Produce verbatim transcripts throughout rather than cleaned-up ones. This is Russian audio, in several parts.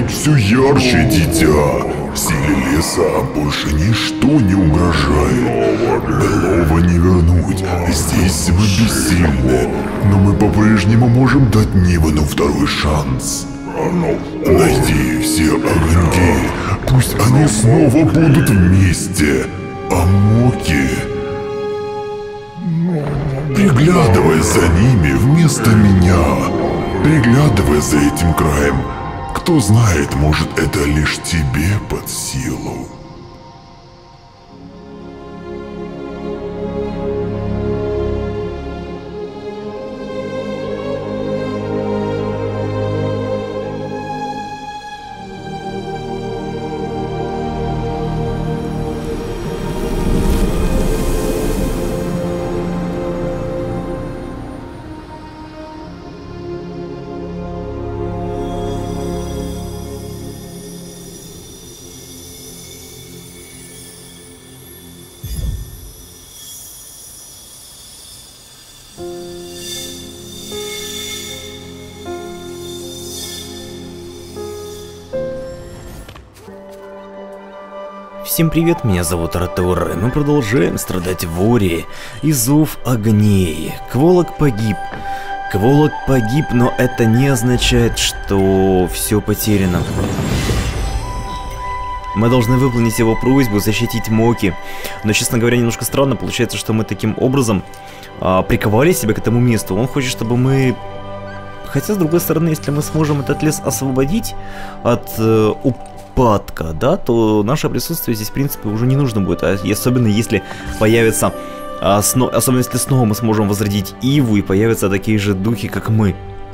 все ярче, дитя. Силе леса больше ничто не угрожает. Былого не вернуть, здесь мы бессильны. Но мы по-прежнему можем дать Нивану второй шанс. Найди все огоньки, пусть они снова будут вместе. А Моки... Приглядывай за ними вместо меня. Приглядывай за этим краем. Кто знает, может, это лишь тебе под силу. Всем привет, меня зовут Ратор, и мы продолжаем страдать в Ори и зов огней. Кволок погиб. Кволок погиб, но это не означает, что все потеряно. Мы должны выполнить его просьбу защитить Моки. Но, честно говоря, немножко странно получается, что мы таким образом а, приковали себя к этому месту. Он хочет, чтобы мы... Хотя, с другой стороны, если мы сможем этот лес освободить от э, упадка, да, то наше присутствие здесь, в принципе, уже не нужно будет. А особенно если появится... А, сно... Особенно если снова мы сможем возродить Иву и появятся такие же духи, как мы.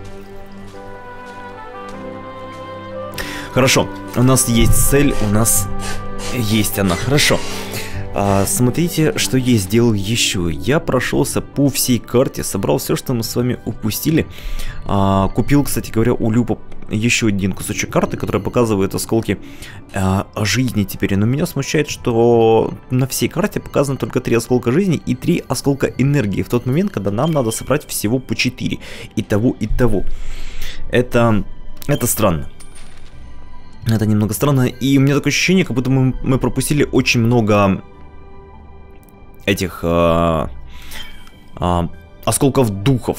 Хорошо, у нас есть цель, у нас есть она. Хорошо. А, смотрите, что я сделал еще. Я прошелся по всей карте, собрал все, что мы с вами упустили. А, купил, кстати говоря, у Люпа еще один кусочек карты, который показывает осколки а, жизни теперь. Но меня смущает, что на всей карте показано только три осколка жизни и три осколка энергии. В тот момент, когда нам надо собрать всего по четыре. И того, и того. Это, это странно. Это немного странно. И у меня такое ощущение, как будто мы, мы пропустили очень много... этих а, а, осколков духов.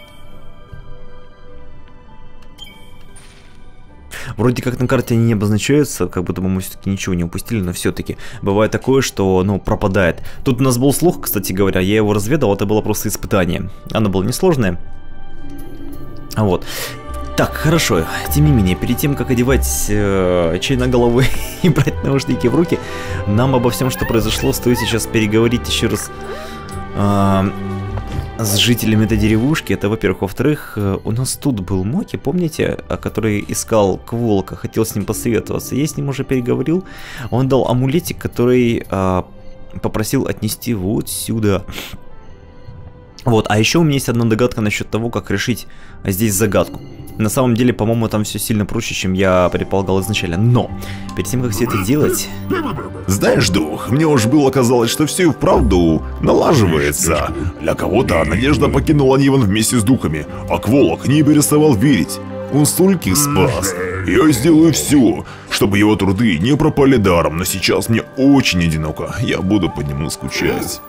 Вроде как на карте они не обозначаются, как будто бы мы все-таки ничего не упустили, но все-таки бывает такое, что, ну, пропадает. Тут у нас был слух, кстати говоря, я его разведал, это было просто испытание. Оно было несложное. Вот. Так, хорошо. Тем не менее, перед тем, как одевать э, чай на голову и брать наушники в руки, нам обо всем, что произошло, стоит сейчас переговорить еще раз э, с жителями этой деревушки. Это, во-первых. Во-вторых, э, у нас тут был Моки, помните, который искал Кволка, хотел с ним посоветоваться. Я с ним уже переговорил. Он дал амулетик, который э, попросил отнести вот сюда. Вот, а еще у меня есть одна догадка насчет того, как решить здесь загадку. На самом деле, по-моему, там все сильно проще, чем я предполагал изначально. Но, перед тем, как все это делать... Знаешь, дух, мне уж было казалось, что все и вправду налаживается. Для кого-то надежда покинула Ниван вместе с духами, а Кволок не переставал верить. Он стольких спас. Я сделаю все, чтобы его труды не пропали даром, но сейчас мне очень одиноко. Я буду по нему скучать.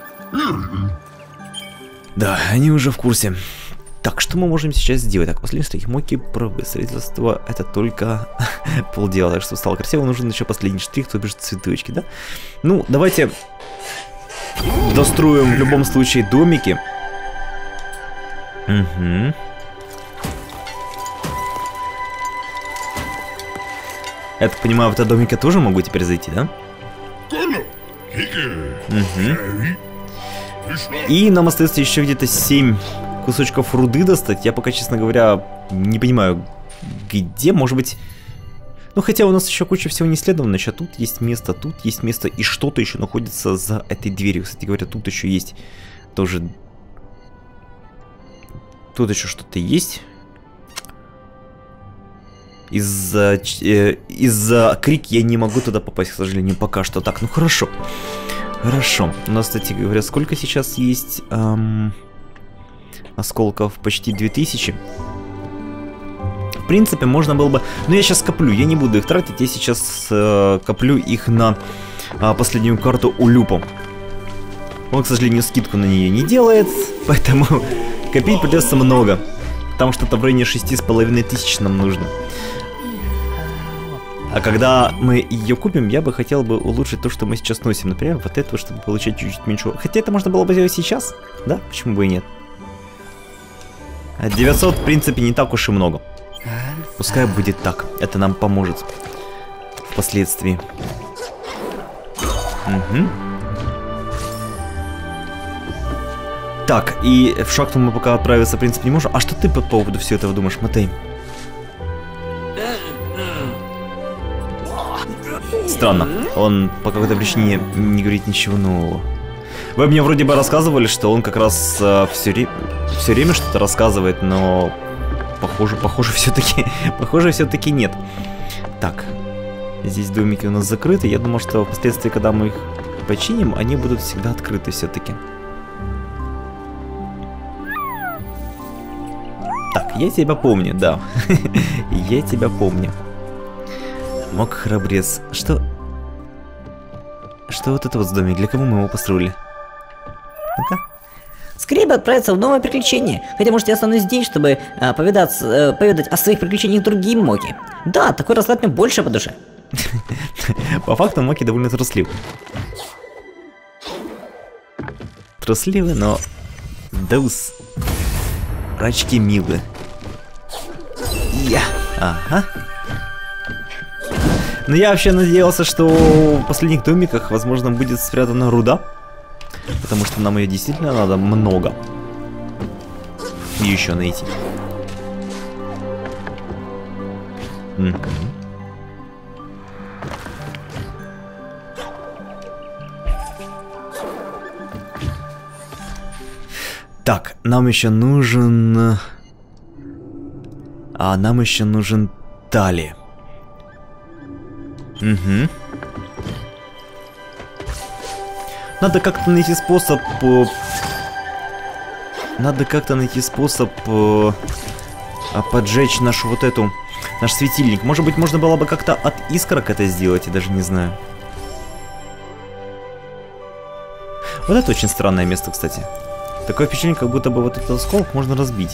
Да, они уже в курсе. Так, что мы можем сейчас сделать? Так, последний штрих. Моки правы. Строительство это только полдела. Так что стало красиво. Нужен еще последний штрих, то бишь цветочки, да? Ну, давайте достроим в любом случае домики. Угу. Я так понимаю, в этот домик я тоже могу теперь зайти, да? Угу. И нам остается еще где-то семь кусочков руды достать. Я пока, честно говоря, не понимаю, где, может быть... Ну, хотя у нас еще куча всего не исследовано. Значит, тут есть место, тут есть место, и что-то еще находится за этой дверью. Кстати говоря, тут еще есть тоже... Тут еще что-то есть. Из-за... Э, из-за крик я не могу туда попасть, к сожалению, пока что. Так, ну хорошо. Хорошо. У нас, кстати говоря, сколько сейчас есть эм, осколков? Почти две тысячи. принципе, можно было бы... Но я сейчас коплю, я не буду их тратить, я сейчас э, коплю их на э, последнюю карту Улюпу. Он, к сожалению, скидку на нее не делает, поэтому копить придется много. Там что-то в районе шести с половиной тысяч нам нужно. А когда мы ее купим, я бы хотел бы улучшить то, что мы сейчас носим. Например, вот это, чтобы получать чуть-чуть меньше. Хотя это можно было бы сделать сейчас, да? Почему бы и нет? девятьсот, в принципе, не так уж и много. Пускай будет так. Это нам поможет впоследствии. Угу. Так, и в шахту мы пока отправиться, в принципе, не можем. А что ты по поводу всего этого думаешь, Матей? Странно, он по какой-то причине не говорит ничего нового. Вы мне вроде бы рассказывали, что он как раз э, все, ре... все время что-то рассказывает, но похоже, похоже все-таки, похоже все-таки нет. Так, здесь домики у нас закрыты. Я думал, что впоследствии, когда мы их починим, они будут всегда открыты все-таки. Так, я тебя помню, да. Я тебя помню. Мог храбрец. Что? Что вот это вот с домик? Для кого мы его построили? Ну-ка. Скорее бы отправиться в новое приключение. Хотя, может, я останусь здесь, чтобы а, повидаться, э, поведать о своих приключениях другим Моки. Да, такой расклад мне больше по душе. По факту Моки довольно труслив. Трусливый, но... Дус. Рачки милы. Я. Ага. Но я вообще надеялся, что в последних домиках, возможно, будет спрятана руда. Потому что нам ее действительно надо много. И еще найти. Угу. Так, нам еще нужен... А нам еще нужен Тали. Угу. Надо как-то найти способ... Надо как-то найти способ... Поджечь нашу вот эту... Наш светильник. Может быть, можно было бы как-то от искорок это сделать, я даже не знаю. Вот это очень странное место, кстати. Такое впечатление, как будто бы вот этот осколок можно разбить.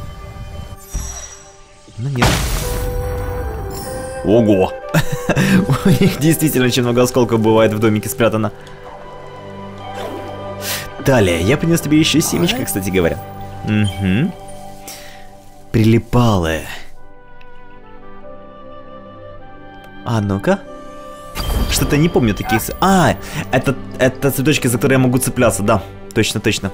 Но нет. Ого! У них действительно очень много осколков бывает в домике спрятано. Далее, я принес тебе еще семечко, кстати говоря. Угу. Прилипалое. А ну-ка. Что-то не помню таких... А, это, это цветочки, за которые я могу цепляться, да. Точно, точно.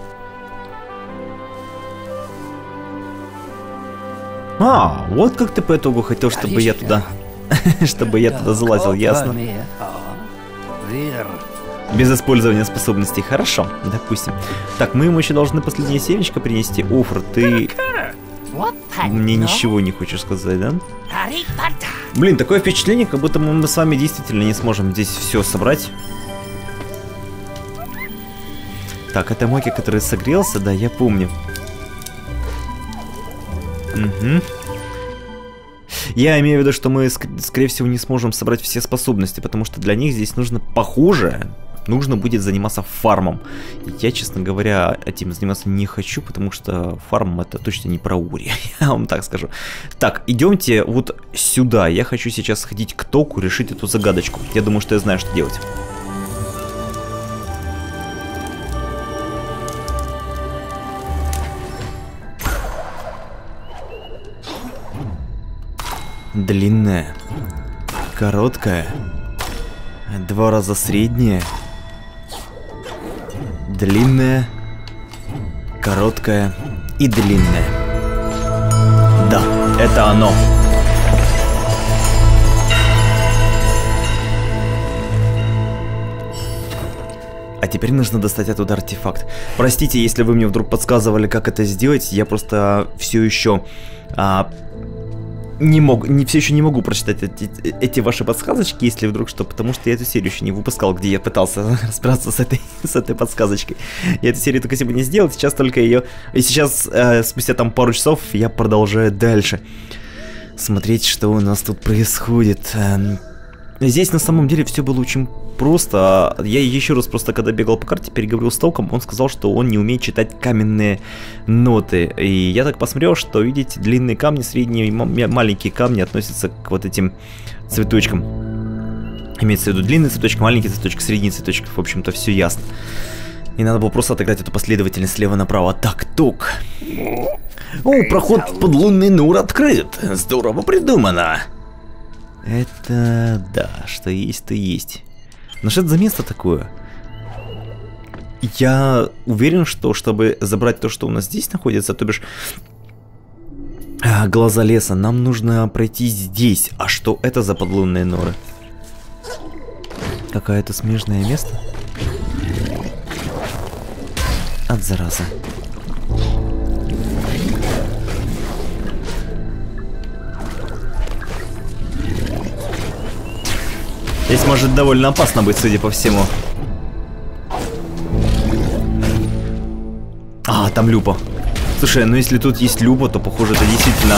А, вот как ты по итогу хотел, чтобы я туда... чтобы я туда залазил, ясно. Без использования способностей. Хорошо, допустим. Так, мы ему еще должны последнее семечко принести. Уфр, ты... Мне ничего не хочешь сказать, да? Блин, такое впечатление, как будто мы с вами действительно не сможем здесь все собрать. Так, это Моки, который согрелся, да, я помню. Угу. Я имею в виду, что мы, скорее всего, не сможем собрать все способности, потому что для них здесь нужно, похоже, нужно будет заниматься фармом. Я, честно говоря, этим заниматься не хочу, потому что фарм это точно не про Ури, я вам так скажу. Так, идемте вот сюда. Я хочу сейчас сходить к Току, решить эту загадочку. Я думаю, что я знаю, что делать. Длинная, короткая, два раза средняя, длинная, короткая и длинная. Да, это оно. А теперь нужно достать оттуда артефакт. Простите, если вы мне вдруг подсказывали, как это сделать, я просто все еще... А, Не могу, не, все еще не могу прочитать эти, эти ваши подсказочки, если вдруг что, потому что я эту серию еще не выпускал, где я пытался разбираться с этой, с этой подсказочкой. Я эту серию только сегодня сделал, сейчас только ее... И сейчас, э, спустя там пару часов, я продолжаю дальше. смотреть, что у нас тут происходит. Здесь на самом деле все было очень просто. Я еще раз просто, когда бегал по карте, переговорил с Толком, он сказал, что он не умеет читать каменные ноты. И я так посмотрел, что, видите, длинные камни, средние и маленькие камни относятся к вот этим цветочкам. Имеется в виду длинный цветочек, маленький цветочек, средний цветочек, в общем-то, все ясно. И надо было просто отыграть эту последовательность слева направо. Так, тук. О, проход в подлунный Нур открыт. Здорово придумано. Это да, что есть, то есть. Но что это за место такое? Я уверен, что чтобы забрать то, что у нас здесь находится, то бишь а, глаза леса, нам нужно пройти здесь. А что это за подлунные норы? Какое-то смежное место? От заразы. Здесь может довольно опасно быть, судя по всему. А, там люпа. Слушай, ну если тут есть люпа, то похоже это действительно...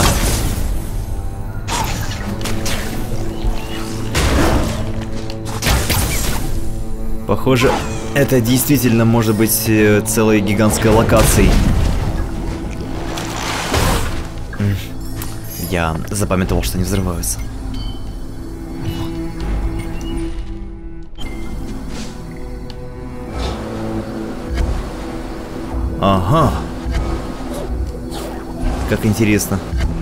Похоже, это действительно может быть целой гигантской локацией. Я запамятовал, что они взрываются. Ага. Как интересно.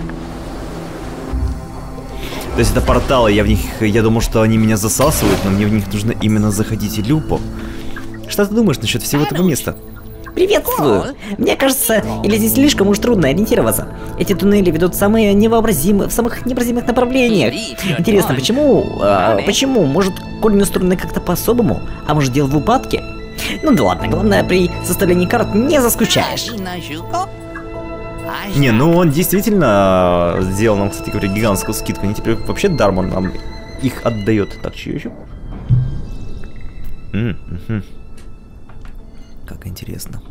То есть это порталы, я в них, я думал, что они меня засасывают, но мне в них нужно именно заходить и люпо. Что ты думаешь насчет всего этого места? Приветствую! Мне кажется, или здесь слишком уж трудно ориентироваться. Эти туннели ведут в самые невообразимые, в самых невообразимых направлениях. Интересно, почему, а, почему? Может, корни устроены как-то по-особому? А может, дело в упадке? Ну да ладно, главное, при составлении карт не заскучаешь. Не, ну он действительно сделал нам, кстати говоря, гигантскую скидку. Они теперь вообще даром нам их отдает. Так, чье еще? М-м-м. Как интересно.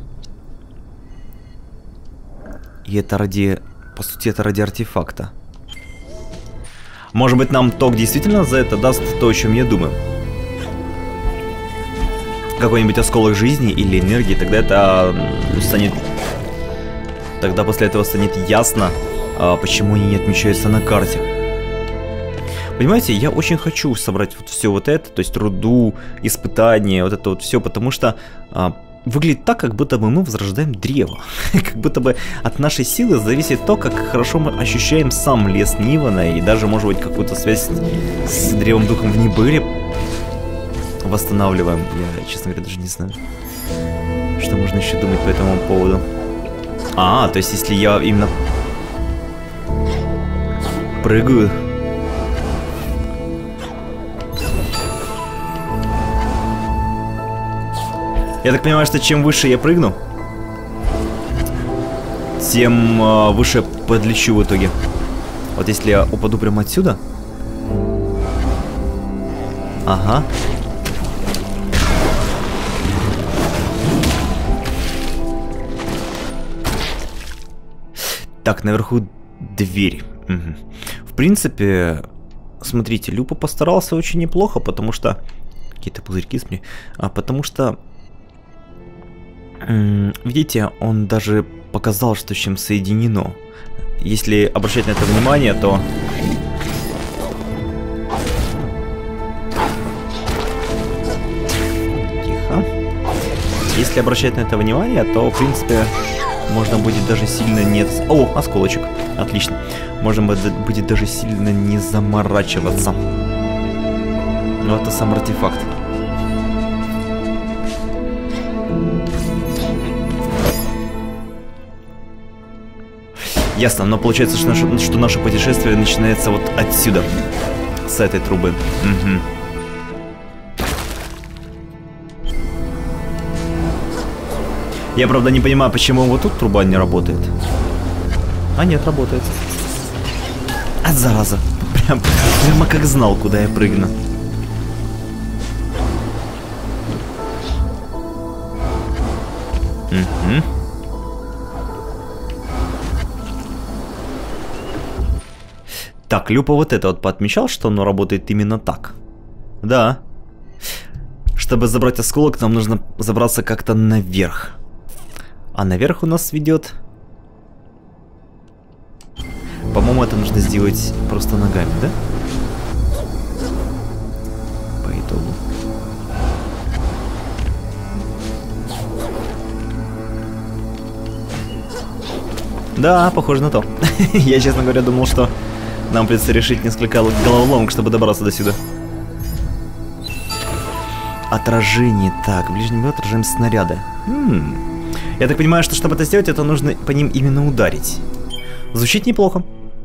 И это ради... По сути, это ради артефакта. Может быть, нам Ток действительно за это даст то, о чем я думаю. Какой-нибудь осколок жизни или энергии, тогда это станет... Тогда после этого станет ясно, почему они не отмечаются на карте. Понимаете, я очень хочу собрать вот все вот это, то есть руду, испытания, вот это вот все, потому что а, выглядит так, как будто бы мы возрождаем древо. Как будто бы от нашей силы зависит то, как хорошо мы ощущаем сам лес Нивана, и даже, может быть, какую-то связь с древом духом в Нибыре восстанавливаем. Я, честно говоря, даже не знаю, что можно еще думать по этому поводу. А, то есть если я именно прыгаю... Я так понимаю, что чем выше я прыгну, тем э, выше подлечу в итоге. Вот если я упаду прямо отсюда. Ага. Так, наверху дверь. Угу. В принципе, смотрите, Люпа постарался очень неплохо, потому что... Какие-то пузырьки с мне. А, потому что... Видите, он даже показал, что с чем соединено. Если обращать на это внимание, то... Тихо. Если обращать на это внимание, то, в принципе, можно будет даже сильно не... О, осколочек. Отлично. Можно будет даже сильно не заморачиваться. Ну, это сам артефакт. Ясно, но получается, что наше, что наше путешествие начинается вот отсюда, с этой трубы. Угу. Я, правда, не понимаю, почему вот тут труба не работает. А нет, работает. А зараза, прям, прямо как знал, куда я прыгну. Угу. Так, Люпа вот это вот поотмечал, что оно работает именно так. Да. Чтобы забрать осколок, нам нужно забраться как-то наверх. А наверх у нас ведет... По-моему, это нужно сделать просто ногами, да? По итогу. Да, похоже на то. Я, честно говоря, думал, что нам придется решить несколько головоломок, чтобы добраться до сюда. Отражение. Так, ближний бой отражаем снаряды. М-м. Я так понимаю, что чтобы это сделать, это нужно по ним именно ударить. Звучит неплохо.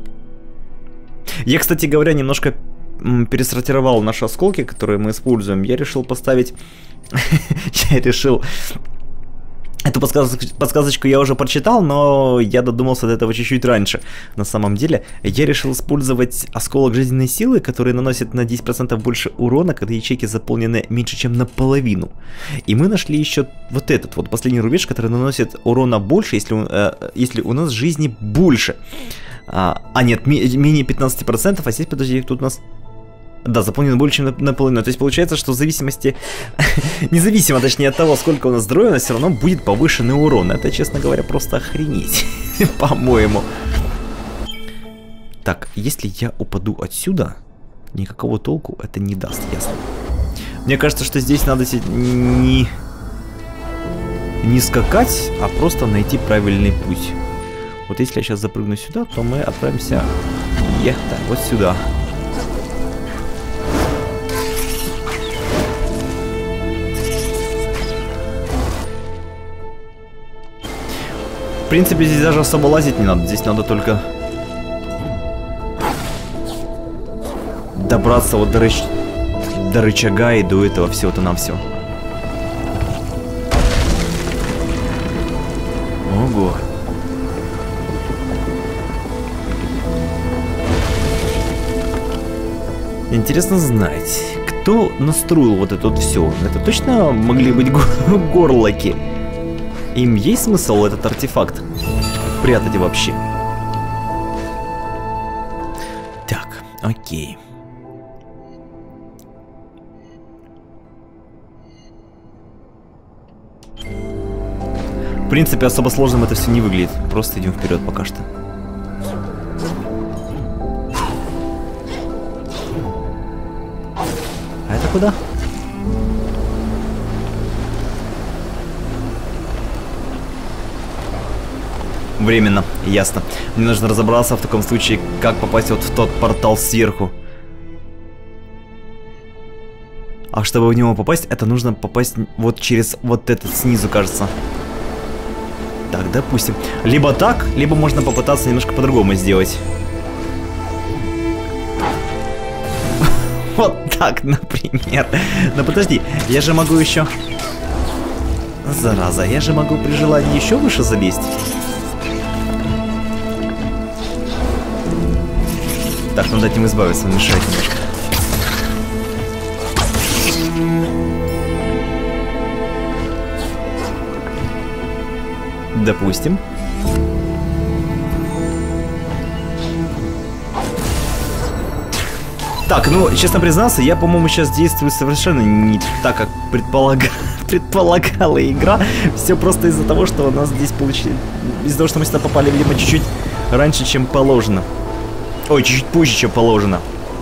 Я, кстати говоря, немножко пересортировал наши осколки, которые мы используем. Я решил поставить... Я решил... Эту подсказочку, подсказочку я уже прочитал, но я додумался до этого чуть-чуть раньше. На самом деле, я решил использовать осколок жизненной силы, который наносит на десять процентов больше урона, когда ячейки заполнены меньше, чем наполовину. И мы нашли еще вот этот вот последний рубеж, который наносит урона больше, если, э, если у нас жизни больше. А, а нет, менее пятнадцати процентов, а здесь, подожди, тут у нас... Да, заполнено больше, чем наполовину. То есть получается, что в зависимости, независимо точнее от того, сколько у нас здоровья, у нас все равно будет повышенный урон. Это, честно говоря, просто охренеть, по-моему. Так, если я упаду отсюда, никакого толку это не даст, ясно. Мне кажется, что здесь надо не, не скакать, а просто найти правильный путь. Вот если я сейчас запрыгну сюда, то мы отправимся ехать вот сюда. В принципе, здесь даже особо лазить не надо. Здесь надо только добраться вот до, рыч... до рычага и до этого всего-то нам все. Ого. Интересно знать, кто настроил вот это вот все. Это точно могли быть горлоки? Им есть смысл этот артефакт прятать вообще? Так, окей. В принципе, особо сложным это все не выглядит. Просто идем вперед пока что. А это куда? Временно, ясно. Мне нужно разобраться в таком случае, как попасть вот в тот портал сверху. А чтобы в него попасть, это нужно попасть вот через вот этот снизу, кажется. Так, допустим. Либо так, либо можно попытаться немножко по-другому сделать. Вот так, например. Но подожди, я же могу еще... Зараза, я же могу при желании еще выше залезть. Так, надо этим избавиться, он мешает немножко. Допустим. Так, ну, честно признаться, я, по-моему, сейчас действую совершенно не так, как предполага... предполагала игра. Все просто из-за того, что у нас здесь получили... Из-за того, что мы сюда попали, видимо, чуть-чуть раньше, чем положено. Ой, чуть-чуть позже, чем положено.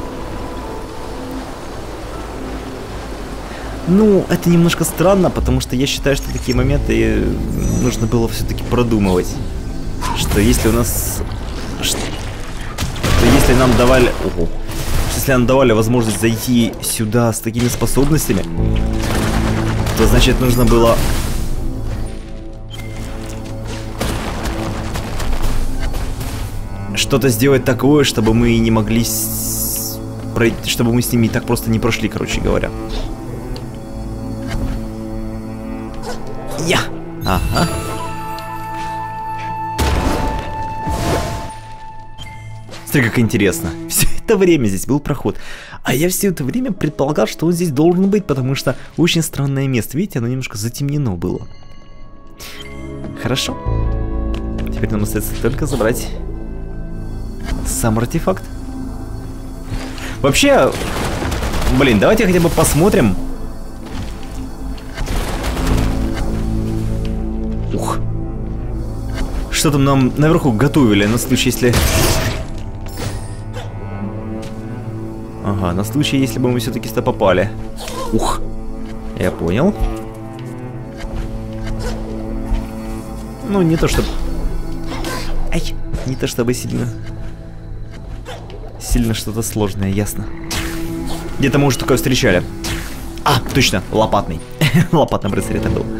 Ну, это немножко странно, потому что я считаю, что такие моменты нужно было все-таки продумывать. Что если у нас... Что если нам давали... Ого. Если нам давали возможность зайти сюда с такими способностями, то значит нужно было... что-то сделать такое, чтобы мы не могли... С... пройти, чтобы мы с ними так просто не прошли, короче говоря. Я! Ага. Смотри, как интересно. Все это время здесь был проход. А я все это время предполагал, что он здесь должен быть, потому что очень странное место. Видите, оно немножко затемнено было. Хорошо. Теперь нам остается только забрать сам артефакт. Вообще, блин, давайте хотя бы посмотрим. Ух. Что там нам наверху готовили на случай, если... Ага, на случай, если бы мы все-таки сюда попали. Ух. Я понял. Ну, не то чтобы... Ай, не то чтобы сильно... Сильно что-то сложное, ясно. Где-то мы уже такое встречали. А, точно, лопатный. Лопатный рыцарь это был.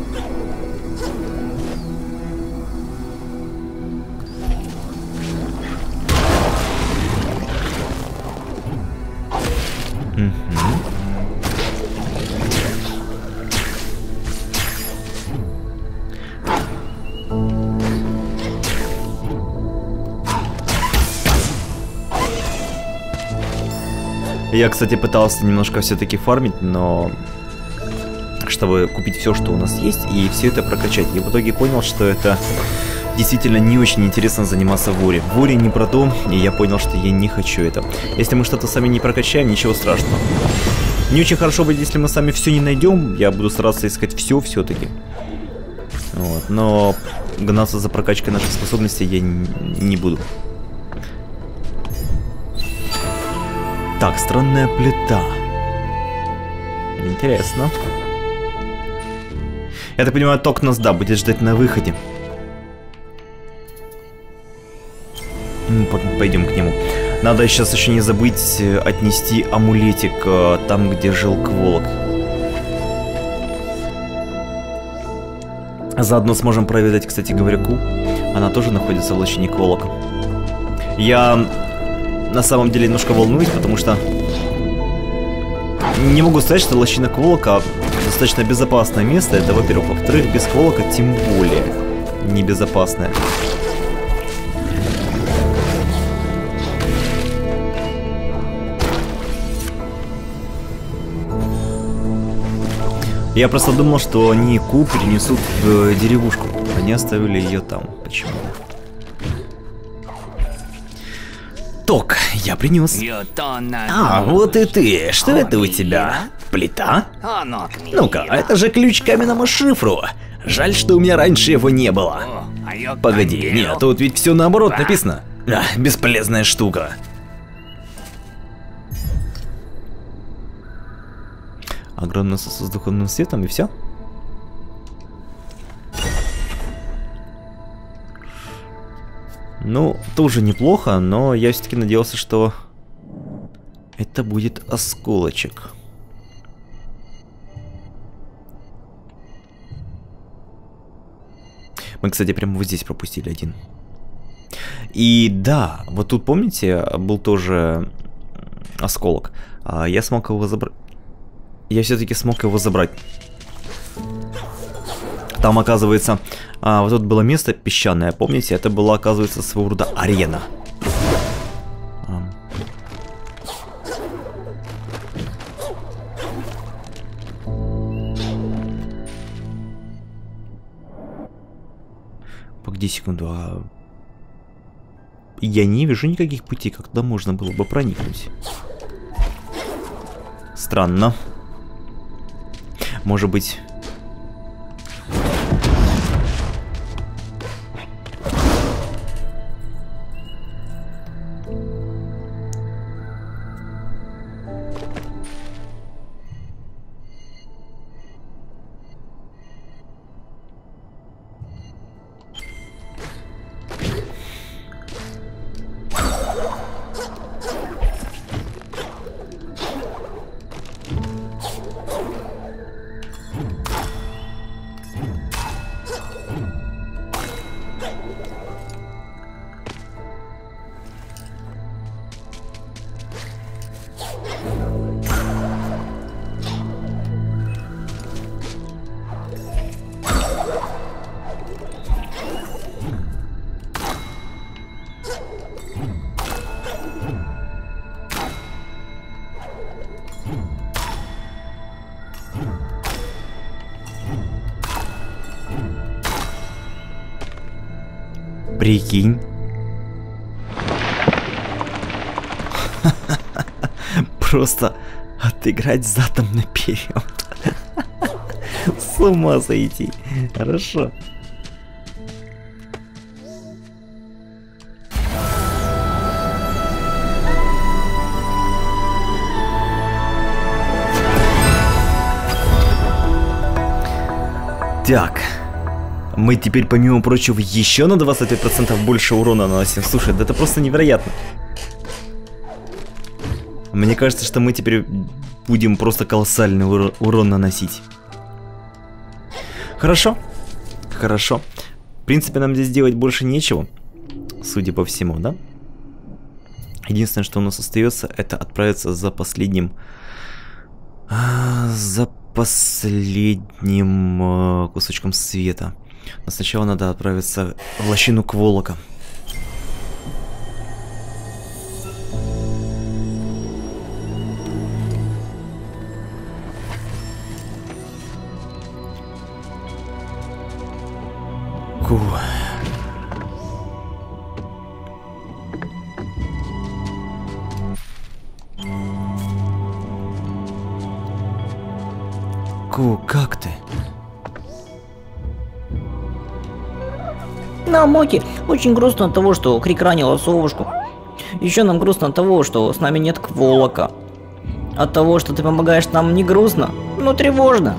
Я, кстати, пытался немножко все-таки фармить, но чтобы купить все, что у нас есть, и все это прокачать. И в итоге понял, что это действительно не очень интересно заниматься Вори. Вори не про то, и я понял, что я не хочу это. Если мы что-то сами не прокачаем, ничего страшного. Не очень хорошо будет, если мы сами все не найдем. Я буду стараться искать все все-таки. Вот. Но гнаться за прокачкой наших способностей я не буду. Так, странная плита. Интересно. Я так понимаю, ток нас, да, будет ждать на выходе. Ну, пойдем к нему. Надо сейчас еще не забыть отнести амулетик там, где жил Кволок. Заодно сможем проведать, кстати говоря, Ку. Она тоже находится в лощине Кволока. Я... на самом деле немножко волнуюсь, потому что не могу сказать, что лощина Кволока достаточно безопасное место. Это, во-первых. Во-вторых, без Кволока тем более небезопасное. Я просто думал, что они Ку перенесут в деревушку. Они оставили ее там. Почему? Ток, я принес. А, вот и ты. Что это у тебя? Плита? Ну-ка, это же ключ к каменному шифру. Жаль, что у меня раньше его не было. Погоди, нет, тут ведь все наоборот написано. А, бесполезная штука. Огромный сосуд с духовным светом и все? Ну, тоже неплохо, но я все-таки надеялся, что это будет осколочек. Мы, кстати, прямо вот здесь пропустили один. И да, вот тут, помните, был тоже осколок. Я смог его забрать. Я все-таки смог его забрать. Там, оказывается, а, вот тут было место песчаное, помните? Это была, оказывается, своего рода арена. А. Погоди секунду, а... Я не вижу никаких путей, как туда можно было бы проникнуть. Странно. Может быть... Прикинь. просто отыграть задом наперед. С ума сойти. Хорошо. Так. Мы теперь, помимо прочего, еще на двадцать пять процентов больше урона наносим. Слушай, да это просто невероятно. Мне кажется, что мы теперь будем просто колоссальный ур урон наносить. Хорошо. Хорошо. В принципе, нам здесь делать больше нечего. Судя по всему, да? Единственное, что у нас остается, это отправиться за последним... За последним кусочком света. Но сначала надо отправиться в лощину Кволока. Ку. Ку, как ты? Нам, Моки, очень грустно от того, что Крик ранила совушку. Еще нам грустно от того, что с нами нет Кволока. От того, что ты помогаешь нам, не грустно, но тревожно.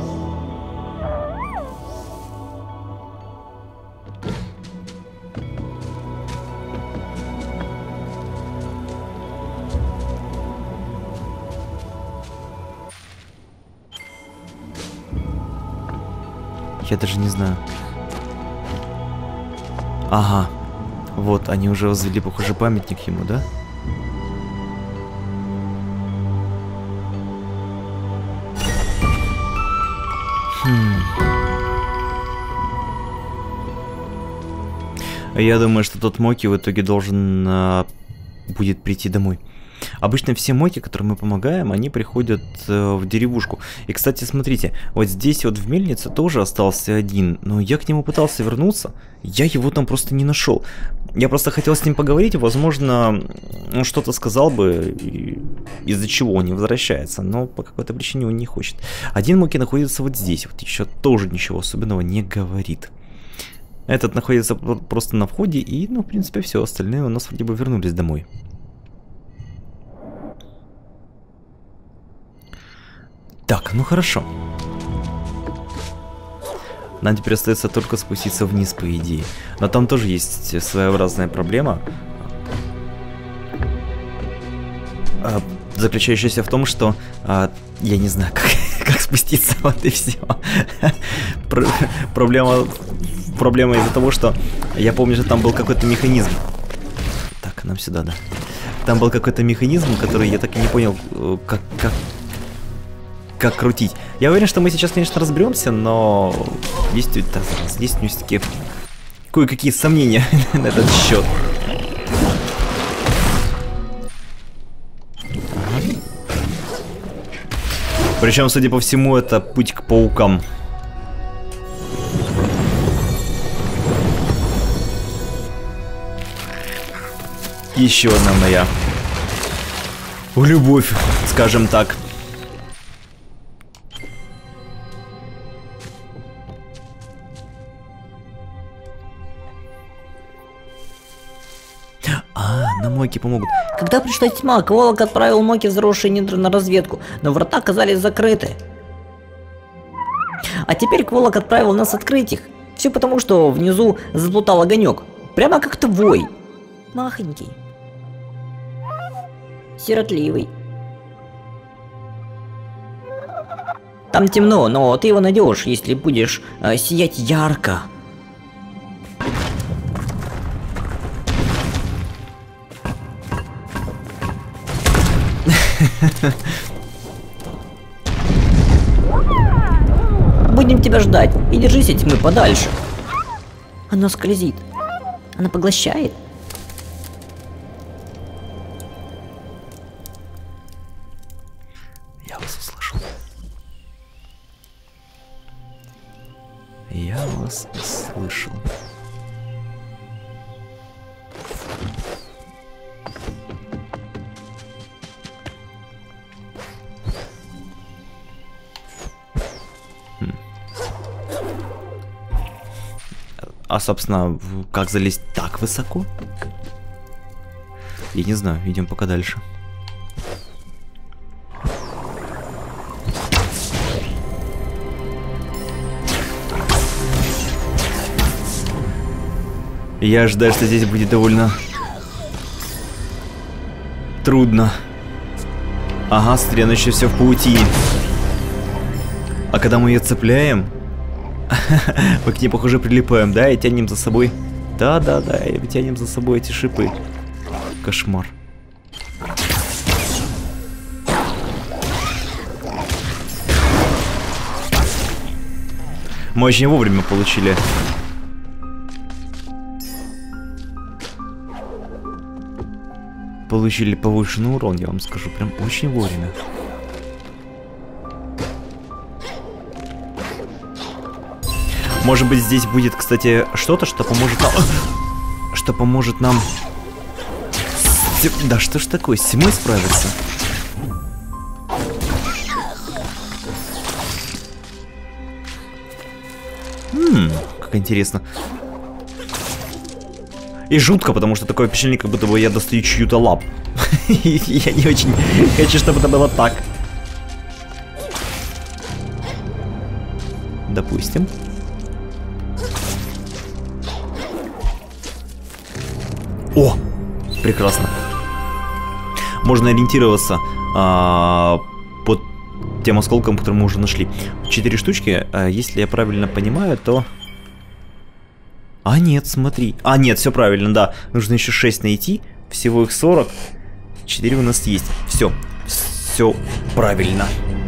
Я даже не знаю. Ага. Вот, они уже возвели, похоже, памятник ему, да? Хм. Я думаю, что тот Моки в итоге должен а, будет прийти домой. Обычно все Моки, которым мы помогаем, они приходят э, в деревушку. И, кстати, смотрите, вот здесь вот в мельнице тоже остался один, но я к нему пытался вернуться, я его там просто не нашел. Я просто хотел с ним поговорить, возможно, он что-то сказал бы, из-за чего он не возвращается, но по какой-то причине он не хочет. Один Моки находится вот здесь, вот еще тоже ничего особенного не говорит. Этот находится просто на входе, и, ну, в принципе, все, остальные у нас вроде бы вернулись домой. Так, ну хорошо. Нам теперь остается только спуститься вниз, по идее. Но там тоже есть своеобразная проблема, заключающаяся в том, что а, я не знаю, как, как спуститься, вот и все. Про проблема, проблема из-за того, что я помню, что там был какой-то механизм. Так, нам сюда, да. Там был какой-то механизм, который я так и не понял, как... как как крутить. Я уверен, что мы сейчас, конечно, разберемся, но есть, да, есть у меня такие кое-какие сомнения на этот счет. Ага. Причем, судя по всему, это путь к паукам. Еще одна моя любовь, скажем так. Моки помогут. Когда пришла тьма, Кволок отправил Моки в заросшие недра на разведку, но врата оказались закрыты. А теперь Кволок отправил нас открыть их. Все потому, что внизу заплутал огонек. Прямо как твой. Махонький. Сиротливый. Там темно, но ты его найдешь, если будешь э, сиять ярко. Будем тебя ждать и держись от тьмы подальше. Она скользит. Она поглощает. Я вас услышал. Я вас слышал. А, собственно, как залезть так высоко? Я не знаю, идем пока дальше. Я ожидаю, что здесь будет довольно трудно. Ага, смотри, оно еще все в паутине. А когда мы ее цепляем, мы к ней, похоже, прилипаем, да, и тянем за собой. Да-да-да, и тянем за собой эти шипы. Кошмар. Мы очень вовремя получили. Получили повышенный урон, я вам скажу, прям очень вовремя. Может быть, здесь будет, кстати, что-то, что поможет нам... Что поможет нам... Да что ж такое, с зимой справиться? Хм, как интересно. И жутко, потому что такое впечатление, как будто бы я достаю чью-то лап. Я не очень хочу, чтобы это было так. Допустим. О! Прекрасно. Можно ориентироваться а, под тем осколком, который мы уже нашли. Четыре штучки, а, если я правильно понимаю, то... А нет, смотри. А нет, все правильно, да. Нужно еще шесть найти. Всего их сорок. четыре у нас есть. Все. Все правильно.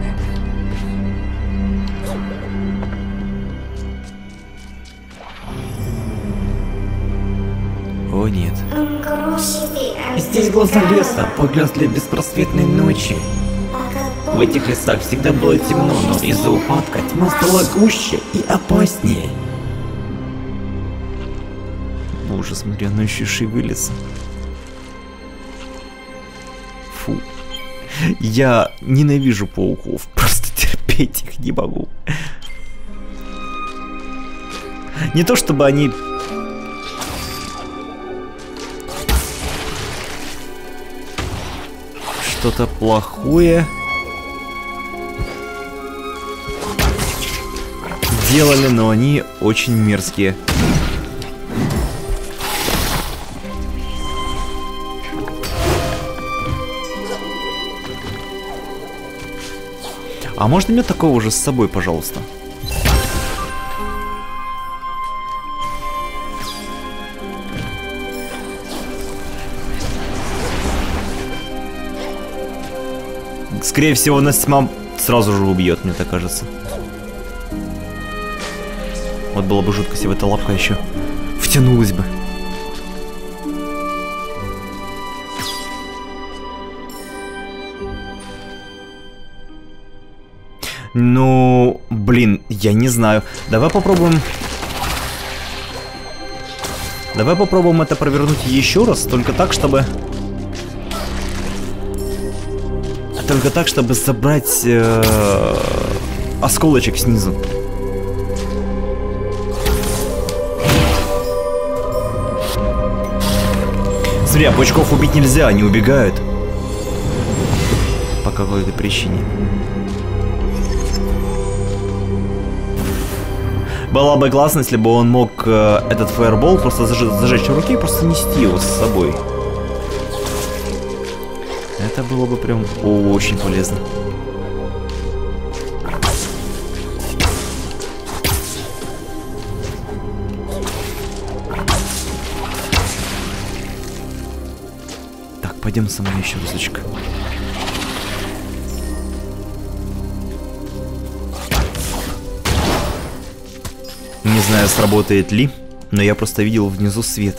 О нет. Здесь глаза леса, погрязли беспросветной ночи. В этих лесах всегда было темно, но из-за упадка тьма стала гуще и опаснее. Боже, смотри, оно еще шевелится. Фу. Я ненавижу пауков. Просто терпеть их не могу. Не то чтобы они... что-то плохое делали, но они очень мерзкие. А можно мне такого же с собой, пожалуйста? Скорее всего, нас тьма сразу же убьет, мне так кажется. Вот было бы жутко, если бы эта лапка еще втянулась бы. Ну, блин, я не знаю. Давай попробуем... Давай попробуем это провернуть еще раз, только так, чтобы... Только так, чтобы забрать э, осколочек снизу. Смотри, а паучков убить нельзя, они убегают. По какой-то причине. Было бы классно, если бы он мог э, этот фаербол просто заж зажечь в руке и просто нести его с собой. Это было бы прям очень полезно. Так, пойдем со мной еще разочек. Не знаю, сработает ли, но я просто видел внизу свет.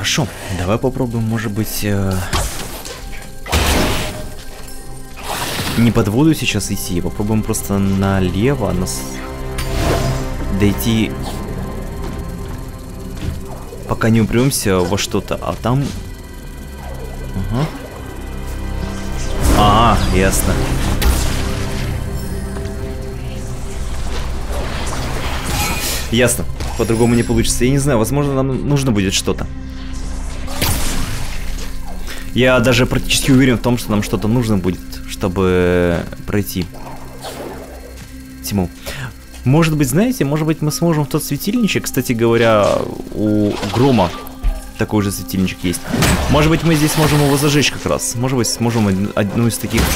Хорошо, давай попробуем, может быть, э... не под воду сейчас идти, попробуем просто налево, нас... дойти, пока не упремся во что-то, а там... Ага. А, ясно. Ясно. По-другому не получится. Я не знаю, возможно, нам нужно будет что-то. Я даже практически уверен в том, что нам что-то нужно будет, чтобы пройти тьму. Может быть, знаете, может быть, мы сможем в тот светильничек, кстати говоря, у Грома такой же светильничек есть. Может быть, мы здесь сможем его зажечь как раз. Может быть, сможем одну из таких...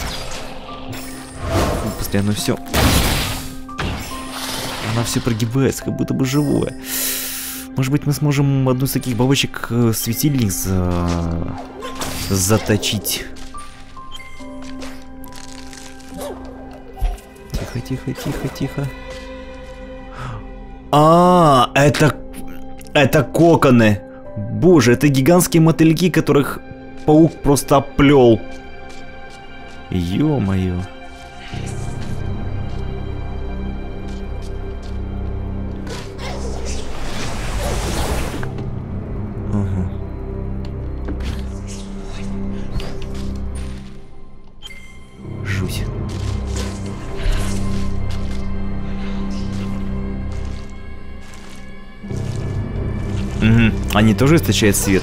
Постоянно все. Она все прогибается, как будто бы живое. Может быть, мы сможем одну из таких бабочек светильник за... заточить. Тихо, тихо, тихо, тихо. А, это... Это коконы. Боже, это гигантские мотыльки, которых паук просто оплел. Ё-моё. Ага. Жуть. Угу. Они тоже источают свет.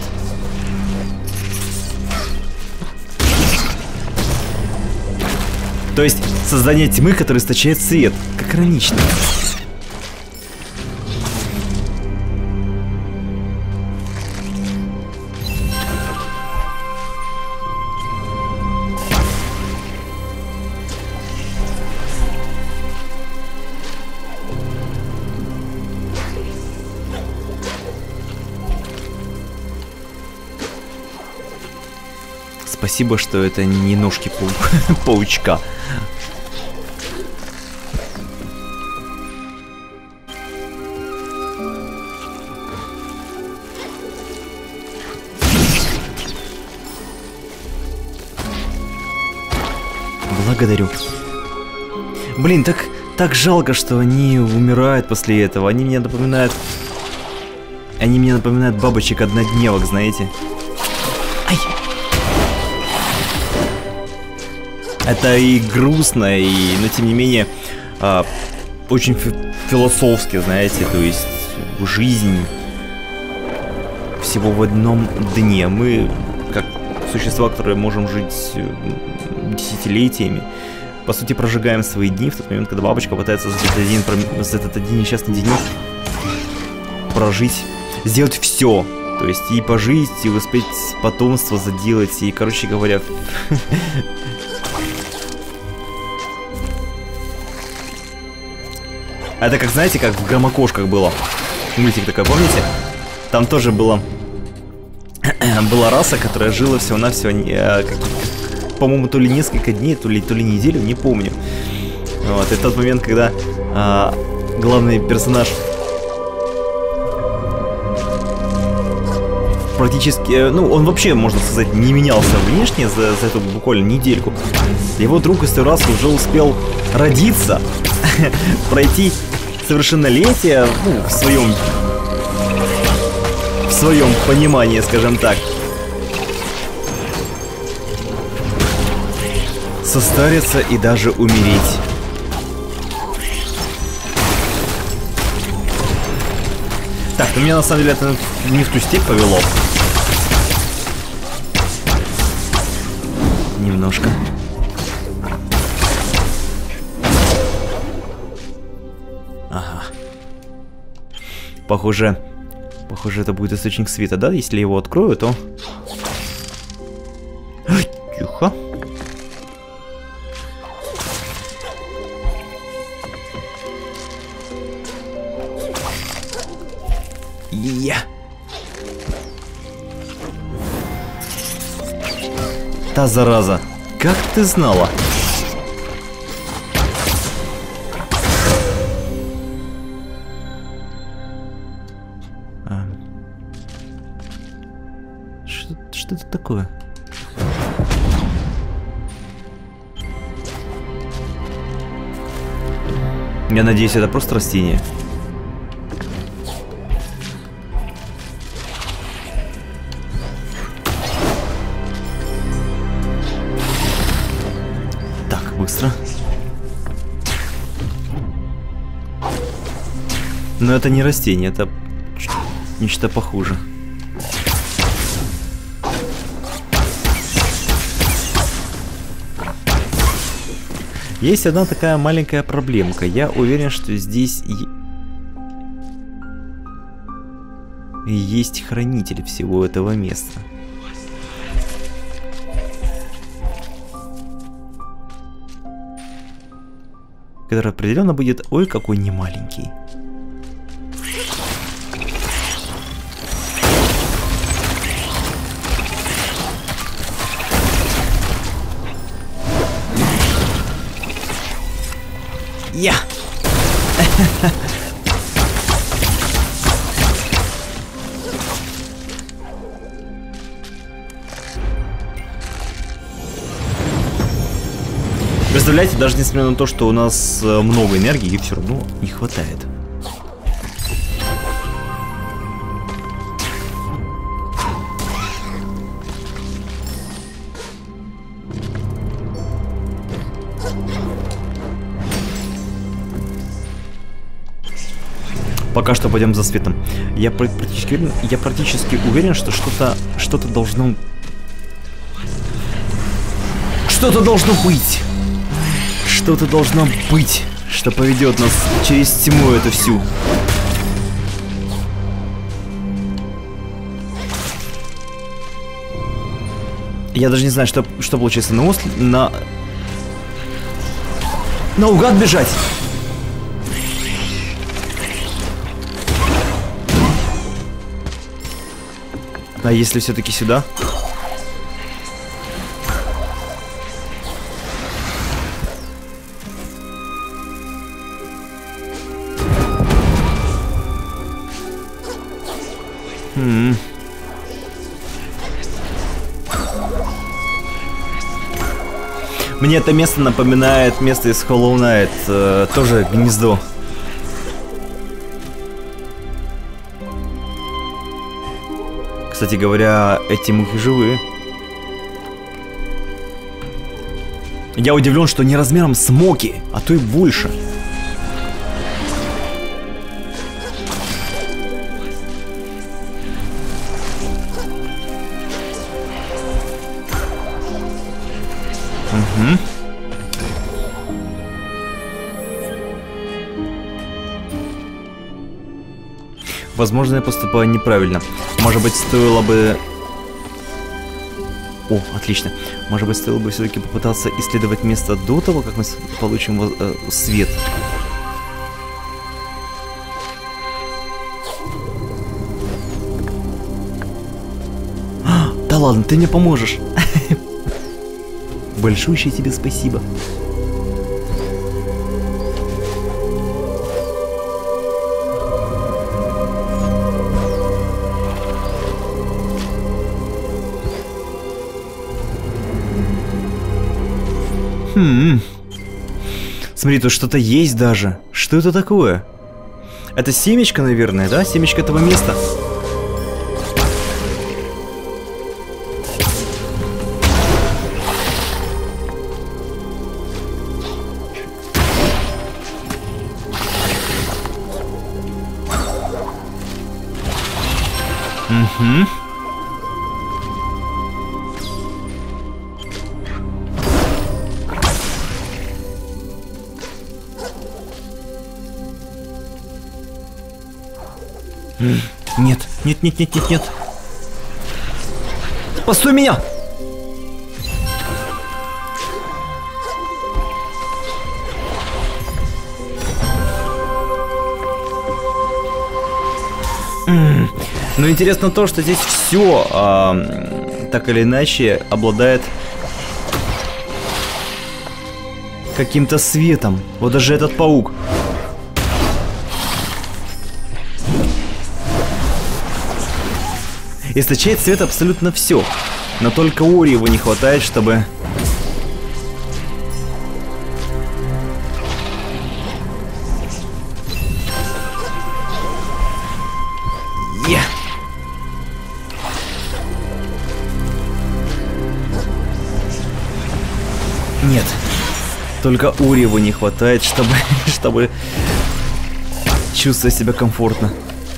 То есть создание тьмы, которое источает свет. Как иронично. Спасибо, что это не ножки пау паучка. Благодарю. Блин, так, так жалко, что они умирают после этого. Они мне напоминают... Они мне напоминают бабочек-однодневок, знаете. Ай! Это и грустно, и, но тем не менее, а, очень фи философски, знаете, то есть жизнь всего в одном дне. Мы, как существа, которые можем жить десятилетиями, по сути, прожигаем свои дни в тот момент, когда бабочка пытается за этот один, за этот один несчастный денек прожить, сделать все. То есть и пожить, и успеть потомство заделать, и, короче говоря... Это как, знаете, как в Громокошках было. Мультик такой, помните? Там тоже было... была раса, которая жила всего-навсего, по-моему, то ли несколько дней, то ли, то ли неделю, не помню. Вот, и тот момент, когда а, главный персонаж практически, ну, он вообще, можно сказать, не менялся внешне за, за эту буквально недельку. Его друг из той расы уже успел родиться, пройти совершеннолетие, ну, в своем в своем понимании, скажем так. Состариться и даже умереть. Так, ну меня на самом деле это не в ту степь повело. Немножко. Ага. Похоже, похоже, это будет источник света, да? Если я его открою, то... Тихо. Я. Та зараза, как ты знала? А. Что это такое? Я надеюсь, это просто растение. Так, быстро. Но это не растение, это нечто похуже. Есть одна такая маленькая проблемка. Я уверен, что здесь есть хранитель всего этого места. Который определенно будет ой какой немаленький. Я! Представляете, даже несмотря на то, что у нас много энергии, все равно не хватает. Пока что пойдем за светом. Я практически уверен, я практически уверен, что что-то, что-то должно, что-то должно быть, что-то должно быть, что поведет нас через тьму эту всю. Я даже не знаю, что, что получится на осле, на, наугад бежать. А если все-таки сюда? Хм. Мне это место напоминает место из Hollow Knight, э, тоже гнездо. Кстати говоря, эти мухи живые. Я удивлен, что не размером с Моки, а то и больше. Угу. Возможно, я поступаю неправильно. Может быть, стоило бы... О, отлично. Может быть, стоило бы все-таки попытаться исследовать место до того, как мы получим э, свет. А, да ладно, ты мне поможешь. Большущее тебе спасибо. Хм. Смотри, тут что-то есть даже. Что это такое? Это семечко, наверное, да? Семечко этого места. Угу. Нет, нет, нет, нет, нет, нет. Постой меня! М-м. Но интересно то, что здесь все а, так или иначе обладает каким-то светом. Вот даже этот паук. Источает свет абсолютно все. Но только Ури его не хватает, чтобы... Yeah. Нет. Только Ури его не хватает, чтобы... чтобы... чувствовать себя комфортно.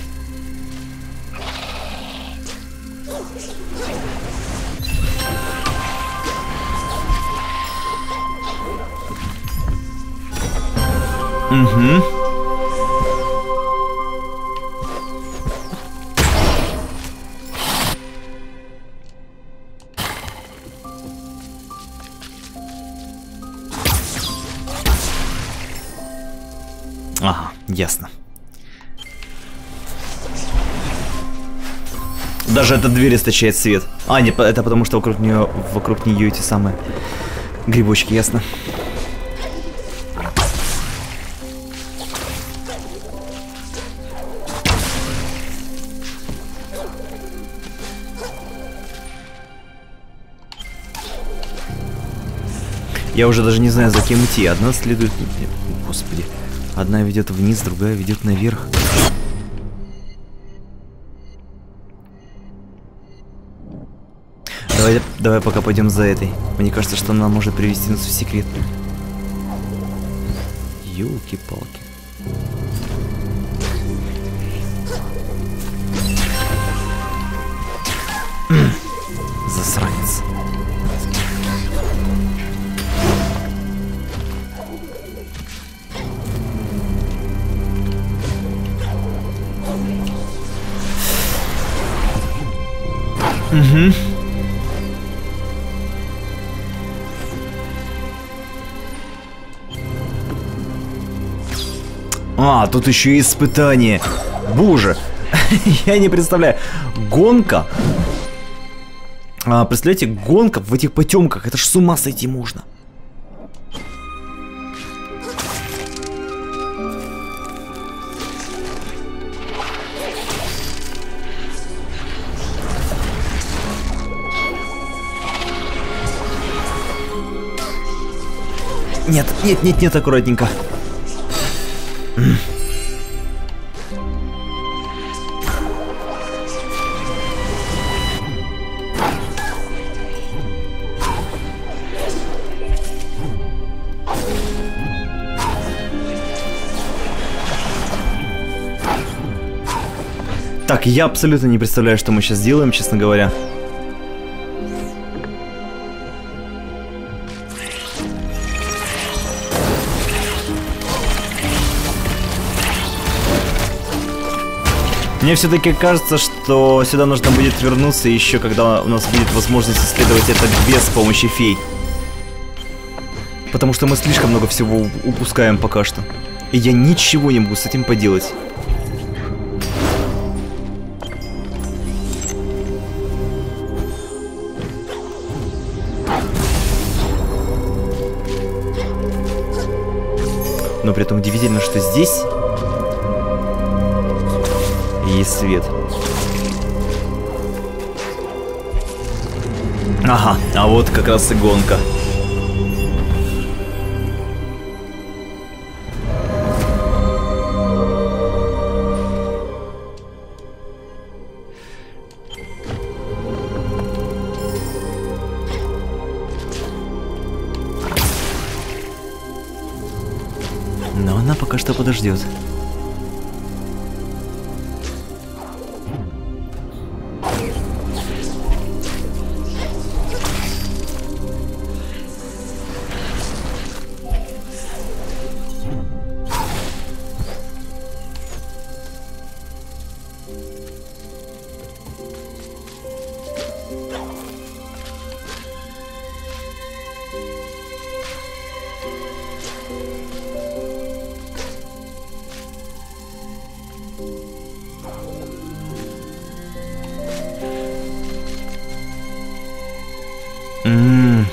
Угу. Ага, ясно. Даже эта дверь источает свет. А, нет, это потому что вокруг нее, вокруг нее эти самые грибочки, ясно. Я уже даже не знаю, за кем идти. Одна следует... Господи. Одна ведет вниз, другая ведет наверх. Давай, давай пока пойдем за этой. Мне кажется, что она может привести нас в секрет. Ёлки-палки. Засранец. Угу. А, тут еще и испытание. Боже, я не представляю. Гонка. А, представляете, гонка в этих потемках. Это ж с ума сойти можно. Нет, нет, нет, нет, аккуратненько. Так, я абсолютно не представляю, что мы сейчас делаем, честно говоря. Мне все-таки кажется, что сюда нужно будет вернуться еще, когда у нас будет возможность исследовать это без помощи фей. Потому что мы слишком много всего упускаем пока что. И я ничего не могу с этим поделать. Но при этом удивительно, что здесь есть свет. Ага, а вот как раз и гонка. Но она пока что подождет. М-м-м.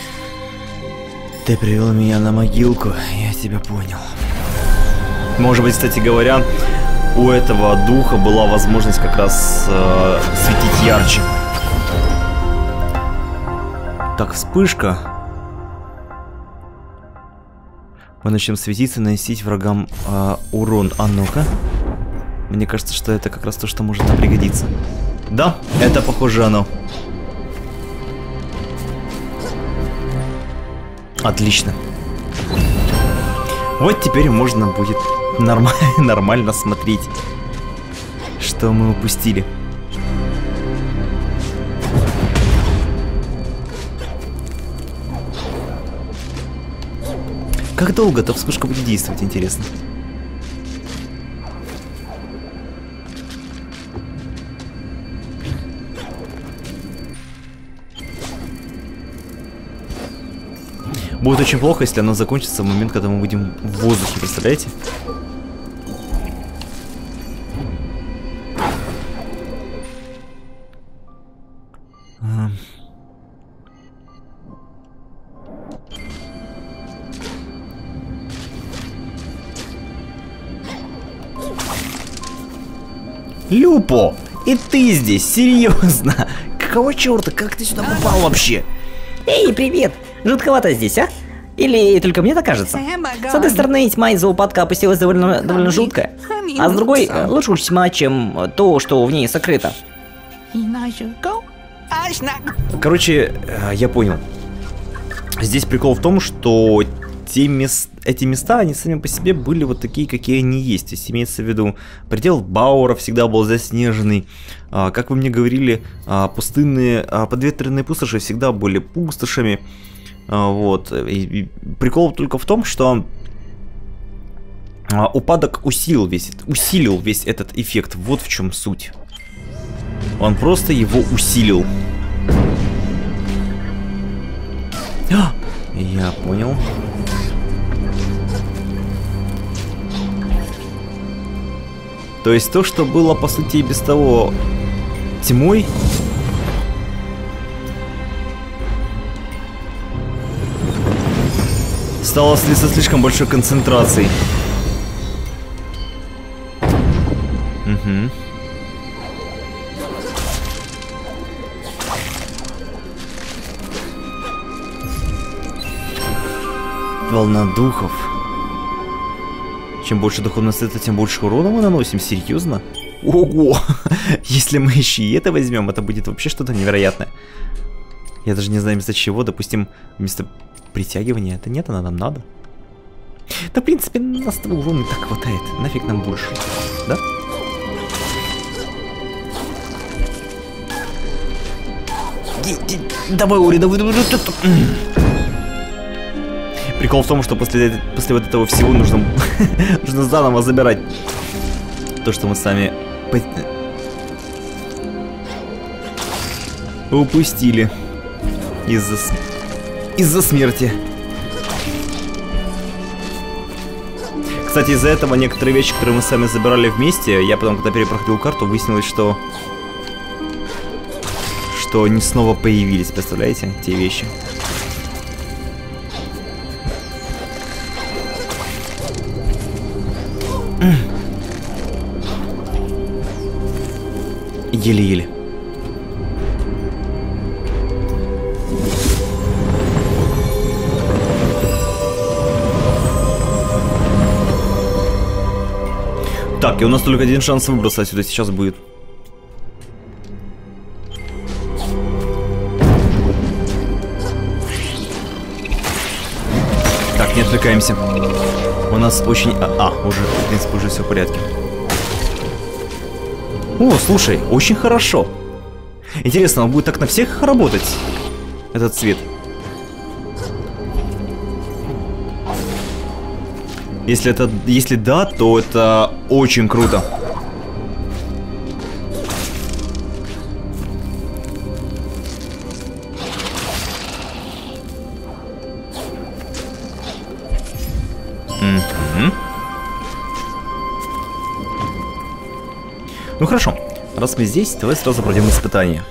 Ты привел меня на могилку, я тебя понял. Может быть, кстати говоря, у этого духа была возможность как раз э, светить ярче. Так, вспышка. Мы начнем светиться и наносить врагам э, урон. А ну-ка. Мне кажется, что это как раз то, что может нам пригодиться. Да, это похоже оно. Отлично. Вот теперь можно будет нормально, нормально смотреть, что мы упустили. Как долго эта вспышка будет действовать, интересно? Будет очень плохо, если она закончится в момент, когда мы будем в воздухе, представляете? А... Люпо! И ты здесь? Серьезно? Какого черта? Как ты сюда попал вообще? Эй, привет! Жутковато здесь, а? Или только мне так кажется? С одной стороны, тьма из-за упадка опустилась довольно, довольно жутко, а с другой, лучше уж тьма, чем то, что в ней сокрыто. Короче, я понял. Здесь прикол в том, что те мес... эти места, они сами по себе были вот такие, какие они есть. То есть имеется в виду, предел Баура всегда был заснеженный. А, как вы мне говорили, а, пустынные, а, подветренные пустоши всегда были пустошами. А, вот. И, и прикол только в том, что а, упадок усилил весь, усилил весь этот эффект. Вот в чем суть. Он просто его усилил. А, я понял. То есть то, что было по сути и без того тьмой, стало со слишком большой концентрацией. Угу. Волна духов. Чем больше духовного света, тем больше урона мы наносим. Серьезно? Ого! Если мы еще и это возьмем, это будет вообще что-то невероятное. Я даже не знаю, вместо чего. Допустим, вместо притягивания. Это нет, она нам надо. Да, в принципе, нас того урона и так хватает. Нафиг нам больше. Да? Давай, Ори, давай, давай, давай. Прикол в том, что после, после вот этого всего нужно, нужно заново забирать то, что мы сами упустили из-за из-за смерти. Кстати, из-за этого некоторые вещи, которые мы сами забирали вместе, я потом, когда перепроходил карту, выяснилось, что что они снова появились, представляете, те вещи. Еле-еле. Так, и у нас только один шанс выбраться отсюда сейчас будет. Так, не отвлекаемся. У нас очень... А, а, уже, в принципе, уже все в порядке. О, слушай, очень хорошо. Интересно, он будет так на всех работать? Этот цвет. Если это, если да, то это очень круто. Угу. Ну хорошо, раз мы здесь, давай сразу пройдем испытание.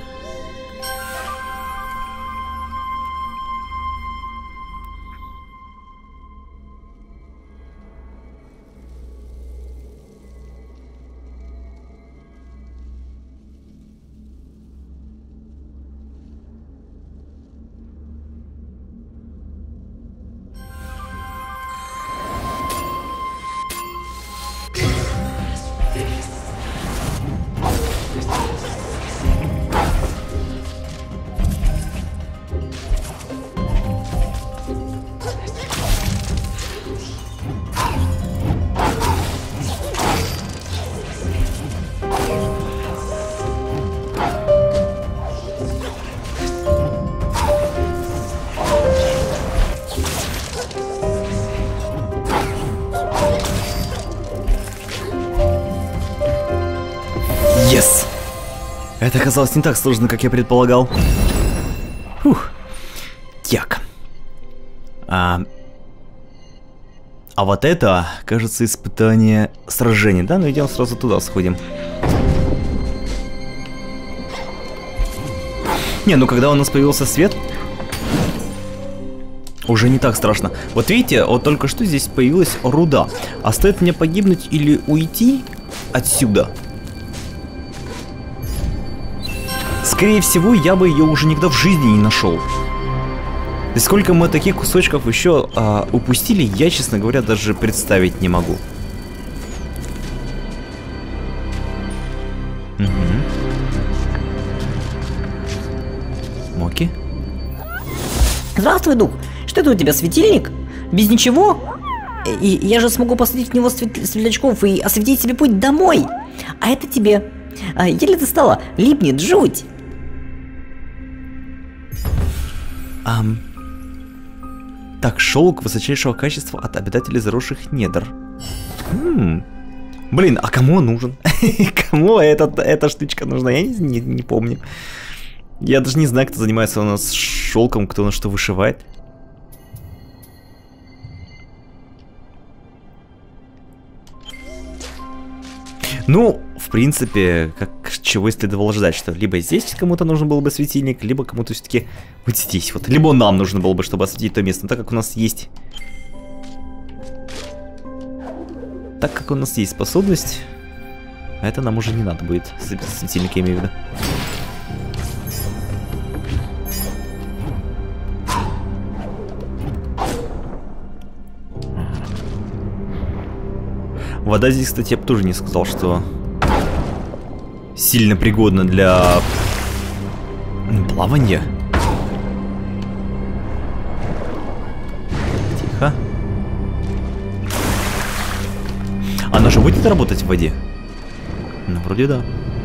Yes! Это оказалось не так сложно, как я предполагал. Фух. Так. А... а вот это, кажется, испытание сражения, да? Ну идем сразу туда сходим. Не, ну когда у нас появился свет, уже не так страшно. Вот видите, вот только что здесь появилась руда. А стоит мне погибнуть или уйти отсюда? Скорее всего, я бы ее уже никогда в жизни не нашел. И сколько мы таких кусочков еще а, упустили, я, честно говоря, даже представить не могу. Угу. Моки? Здравствуй, дух. Что это у тебя, светильник? Без ничего? И я же смогу посадить в него свет... светлячков и осветить себе путь домой. А это тебе. А, еле достала. Липнет жуть. Ам... Так, шелк высочайшего качества от обитателей заросших недр. М-м. Блин, а кому он нужен? Кому этот, эта штучка нужна? Я не, не, не помню. Я даже не знаю, кто занимается у нас шелком, кто на что вышивает. Ну, в принципе, как чего и следовало ждать, что либо здесь кому-то нужен был бы светильник, либо кому-то все-таки вот здесь вот. Либо нам нужно было бы, чтобы осветить то место. Но так как у нас есть... Так как у нас есть способность, это нам уже не надо будет. Светильник, я имею в виду. Вода здесь, кстати, я бы тоже не сказал, что сильно пригодна для плавания. Тихо. Она же будет работать в воде? Ну, вроде да.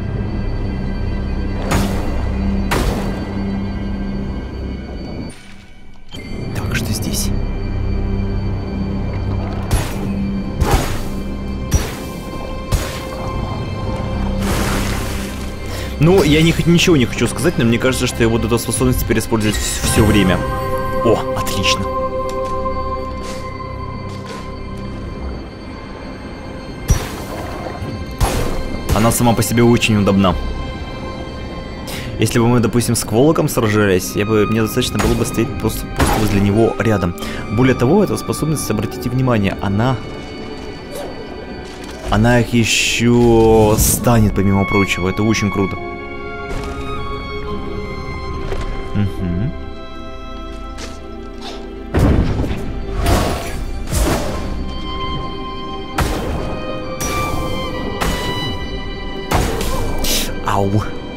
Так, что здесь? Ну, я не, ничего не хочу сказать, но мне кажется, что я буду эту способность теперь использовать все время. О, отлично. Она сама по себе очень удобна. Если бы мы, допустим, с Кволоком сражались, я бы, мне достаточно было бы стоять просто, просто возле него рядом. Более того, эта способность, обратите внимание, она... Она их еще станет, помимо прочего. Это очень круто. Угу. Ау.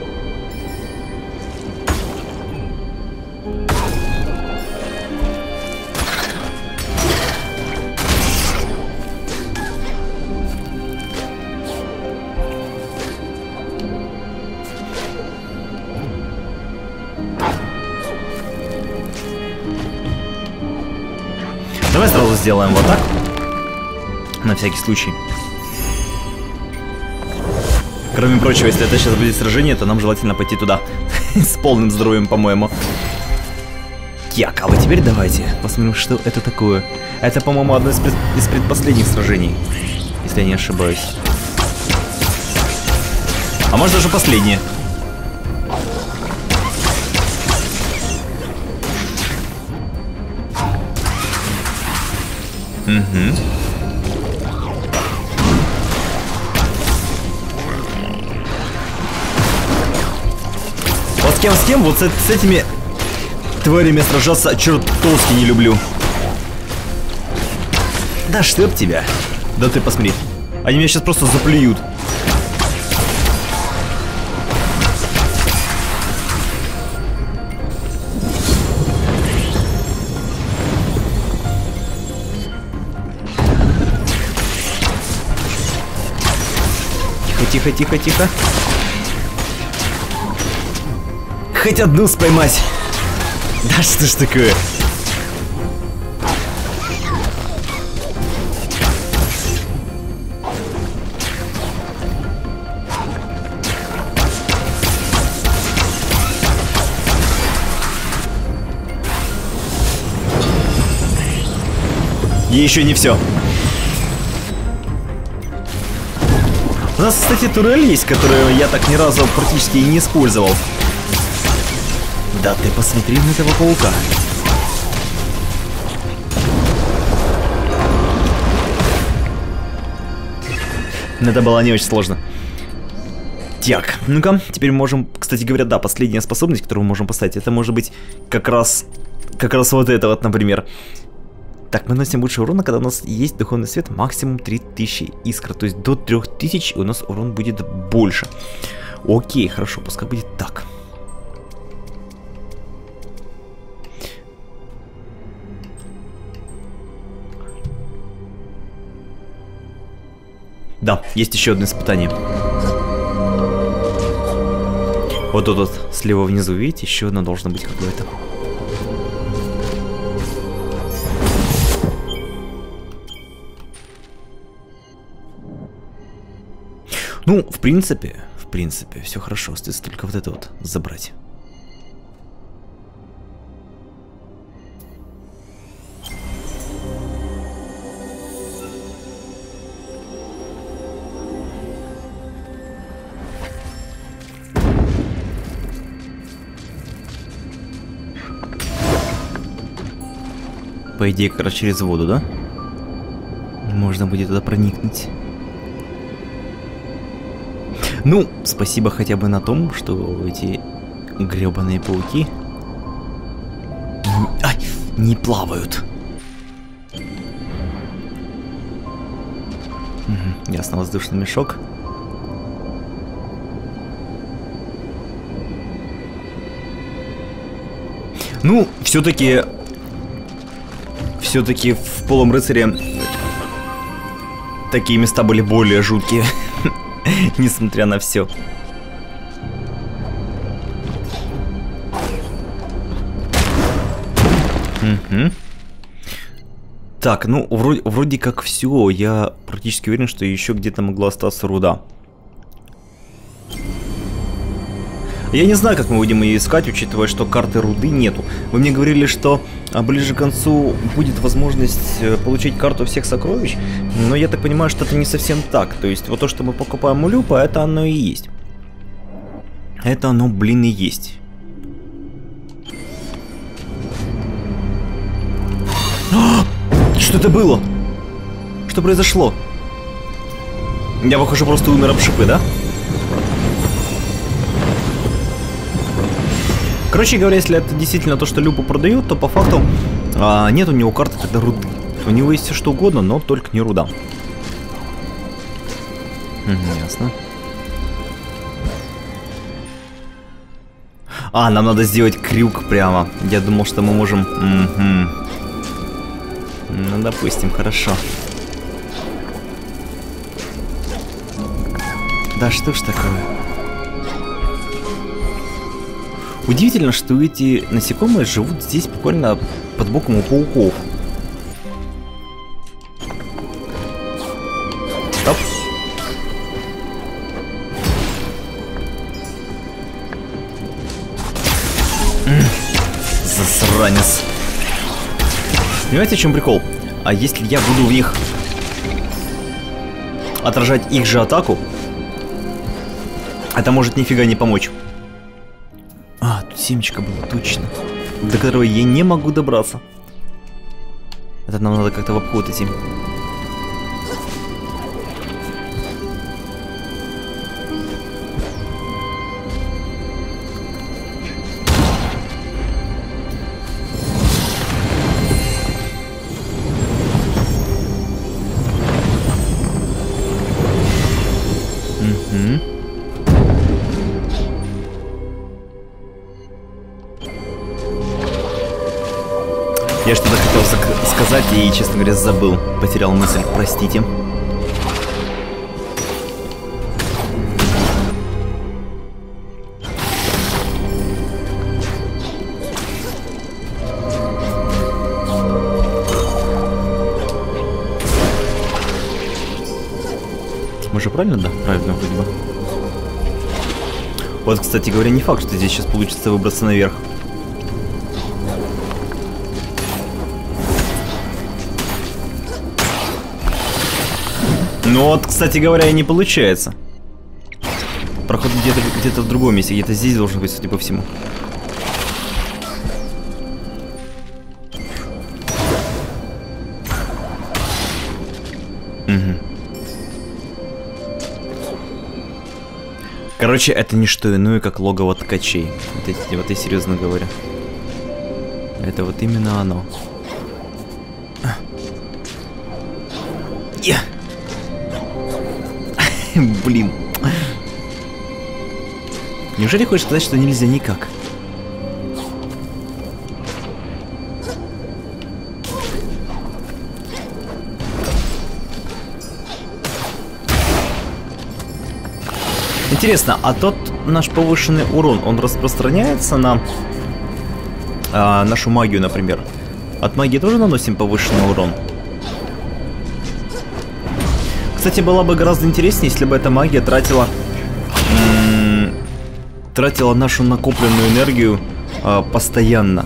Давай сразу сделаем вот так. На всякий случай. Кроме прочего, если это сейчас будет сражение, то нам желательно пойти туда. С полным здоровьем, по-моему. Так, а вот теперь давайте посмотрим, что это такое. Это, по-моему, одно из, пред... из предпоследних сражений. Если я не ошибаюсь. А может даже последнее. Угу. Вот с кем с кем, вот с, с этими тварями сражаться чертовски не люблю. Да чтоб тебя. Да ты посмотри. Они меня сейчас просто заплюют. Тихо, тихо, тихо. Хоть одну споймать. Да что ж такое? И еще не все. У нас, кстати, турель есть, которую я так ни разу практически и не использовал. Да ты посмотри на этого паука. Это было не очень сложно. Так, ну-ка, теперь можем, кстати говоря, да, последняя способность, которую мы можем поставить, это может быть как раз, как раз вот это вот, например. Так, мы наносим больше урона, когда у нас есть духовный свет, максимум три тысячи искр, то есть до трёх тысяч у нас урон будет больше. Окей, хорошо, пускай будет так. Да, есть еще одно испытание. Вот тут вот слева внизу, видите, еще одно должно быть какое-то. Ну, в принципе, в принципе, все хорошо, остается только вот это вот забрать. По идее, как раз через воду, да? Можно будет туда проникнуть. Ну, спасибо хотя бы на том, что эти гребаные пауки ай, не плавают. Угу, ясно, воздушный мешок. Ну, все-таки... Все-таки в Полом Рыцаре такие места были более жуткие, несмотря на все. Угу. Так, ну вроде, вроде как все. Я практически уверен, что еще где-то могла остаться руда. Я не знаю, как мы будем ее искать, учитывая, что карты руды нету. Вы мне говорили, что ближе к концу будет возможность получить карту всех сокровищ, но я так понимаю, что это не совсем так. То есть вот то, что мы покупаем у Люпа, это оно и есть. Это оно, блин, и есть. Что это было? Что произошло? Я, похоже, просто умер об шипы, да? Короче говоря, если это действительно то, что Люпа продает, то по факту а, нет у него карты тогда руды. У него есть все что угодно, но только не руда. Угу, ясно. А, нам надо сделать крюк прямо. Я думал, что мы можем... Угу. Ну, допустим, хорошо. Да что ж такое? Удивительно, что эти насекомые живут здесь буквально под боком у пауков. Стоп. Засранец. Понимаете, в чем прикол? А если я буду в них отражать их же атаку, это может нифига не помочь. А, тут семечко было, точно. До которого я не могу добраться. Это нам надо как-то в обход идти. Я что-то хотел сказать и, честно говоря, забыл. Потерял мысль, простите. Мы же правильно, да? Правильно вроде бы. Вот, кстати говоря, не факт, что здесь сейчас получится выбраться наверх. Ну вот, кстати говоря, и не получается. Проход где-то где-то в другом месте, где-то здесь должен быть, судя по всему. Угу. Короче, это не что иное, как логово ткачей. Вот, эти, вот я серьезно говорю. Это вот именно оно. Yeah. Блин. Неужели хочешь сказать, что нельзя никак? Интересно, а тот наш повышенный урон, он распространяется на а, нашу магию, например? От магии тоже наносим повышенный урон? Кстати, было бы гораздо интереснее, если бы эта магия тратила тратила нашу накопленную энергию э, постоянно.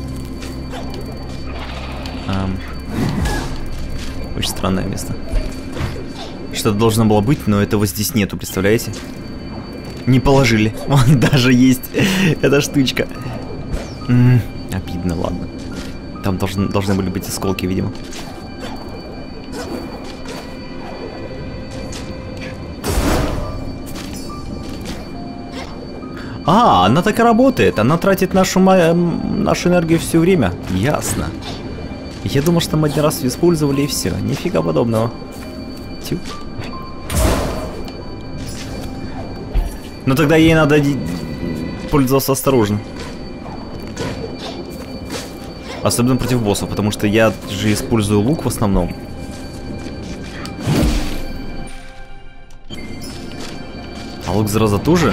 Эм, очень странное место. Что-то должно было быть, но этого здесь нету, представляете? Не положили. Вон даже есть эта штучка. М-м, обидно, ладно. Там должны, должны были быть осколки, видимо. А, она так и работает. Она тратит нашу, нашу энергию все время. Ясно. Я думал, что мы один раз ее использовали и все. Нифига подобного. Тю. Но тогда ей надо пользоваться осторожно. Особенно против боссов, потому что я же использую лук в основном. А лук, зараза, тоже?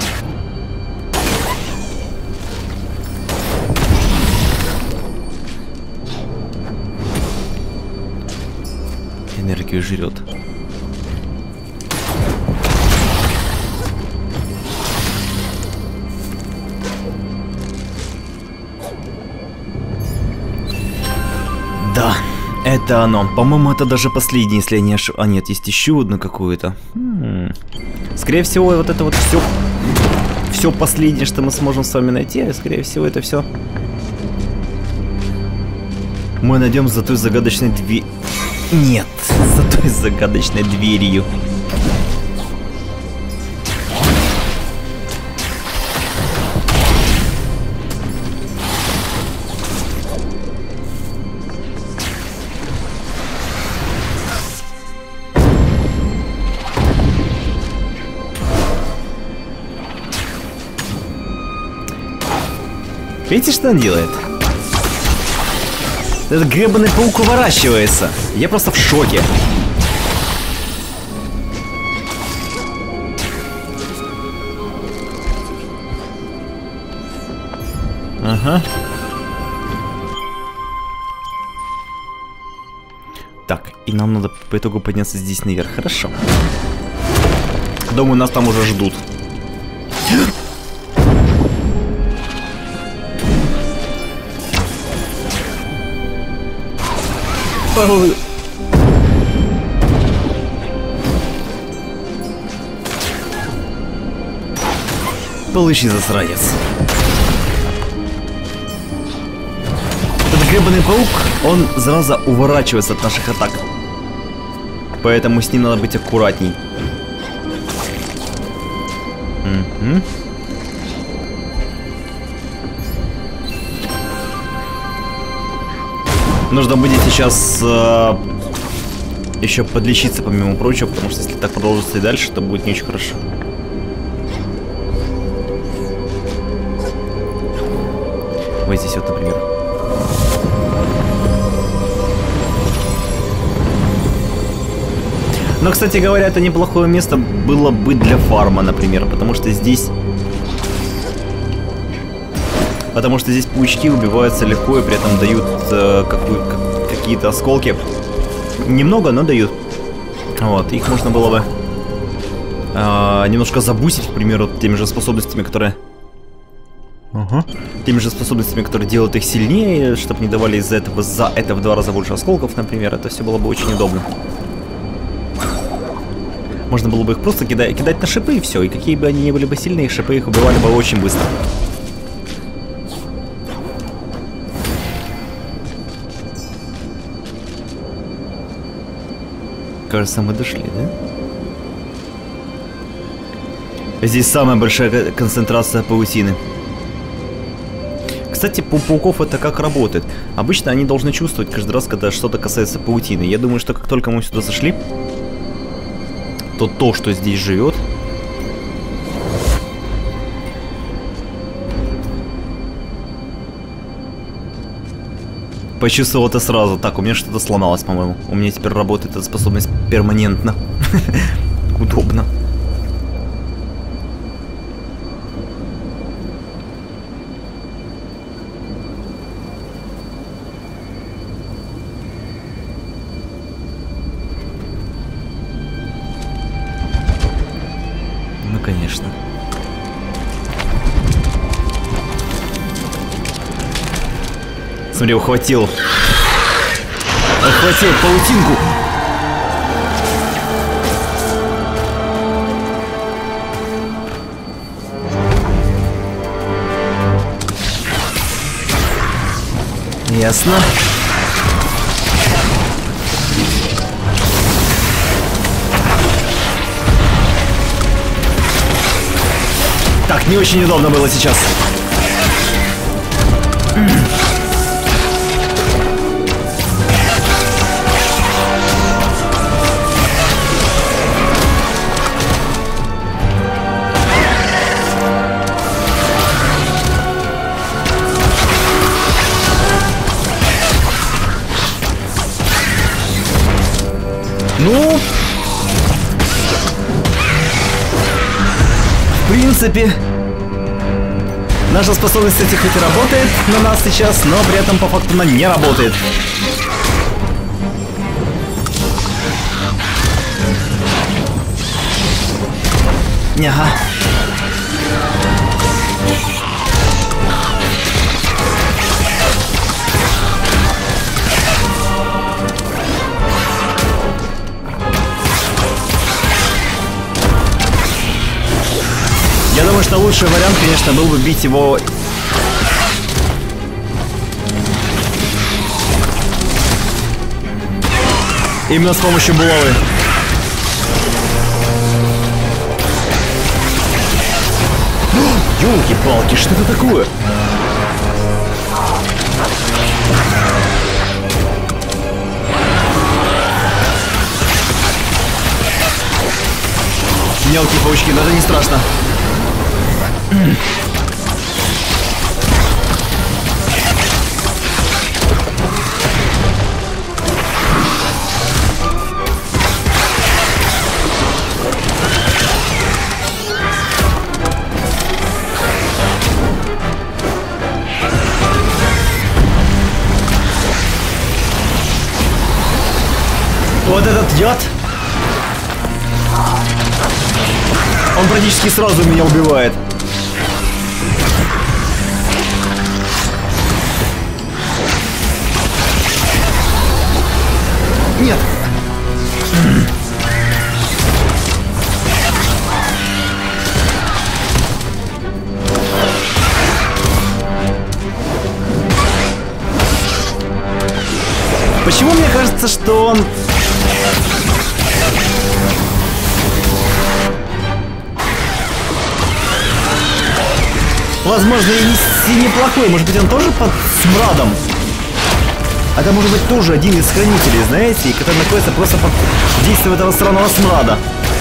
Энергию жрет. Да, это оно. По-моему, это даже последний, если я не ошибаюсь. А нет, есть еще одно какое-то. М-м. Скорее всего, вот это вот все, все последнее, что мы сможем с вами найти, скорее всего, это все мы найдем за той загадочной дверью. Нет, за той загадочной дверью. Видите, что он делает? Этот гребаный паук уворачивается. Я просто в шоке. Ага. Так, и нам надо по итогу подняться здесь наверх. Хорошо. Думаю, нас там уже ждут. Получи, засранец. Этот гребаный паук, он, зараза, уворачивается от наших атак. Поэтому с ним надо быть аккуратней. Угу. Нужно будет сейчас э, еще подлечиться, помимо прочего, потому что если так продолжится и дальше, то будет не очень хорошо. Вот здесь вот, например. Но, кстати говоря, это неплохое место было бы для фарма, например, потому что здесь... Потому что здесь паучки убиваются легко и при этом дают э, как, какие-то осколки. Немного, но дают. Вот, их можно было бы э, немножко забусить, к примеру, теми же способностями, которые... Ага. Теми же способностями, которые делают их сильнее, чтобы не давали из-за этого, за это в два раза больше осколков, например. Это все было бы очень удобно. Можно было бы их просто кидать, кидать на шипы и все. И какие бы они ни были бы сильные, шипы их убивали бы очень быстро. Кажется, мы дошли, да? Здесь самая большая концентрация паутины. Кстати, у пауков это как работает? Обычно они должны чувствовать каждый раз, когда что-то касается паутины. Я думаю, что как только мы сюда зашли, то то, что здесь живет, почувствовал это сразу. Так, у меня что-то сломалось, по-моему. У меня теперь работает эта способность перманентно. Удобно. Ну, конечно. Смотри, ухватил. Ухватил паутинку. Ясно. Так, не очень удобно было сейчас. Ну, в принципе, наша способность, кстати, хоть и работает на нас сейчас, но при этом по факту она не работает. Ага. Я думаю, что лучший вариант, конечно, был бы бить его... именно с помощью булавы. Ёлки-палки, что это такое? Мелкие паучки, но это не страшно. Вот этот яд, он практически сразу меня убивает. Нет. Почему мне кажется, что он... возможно, и неплохой. Может быть, он тоже под смрадом? Это может быть тоже один из хранителей, знаете, и который находится просто под действием этого странного смрада.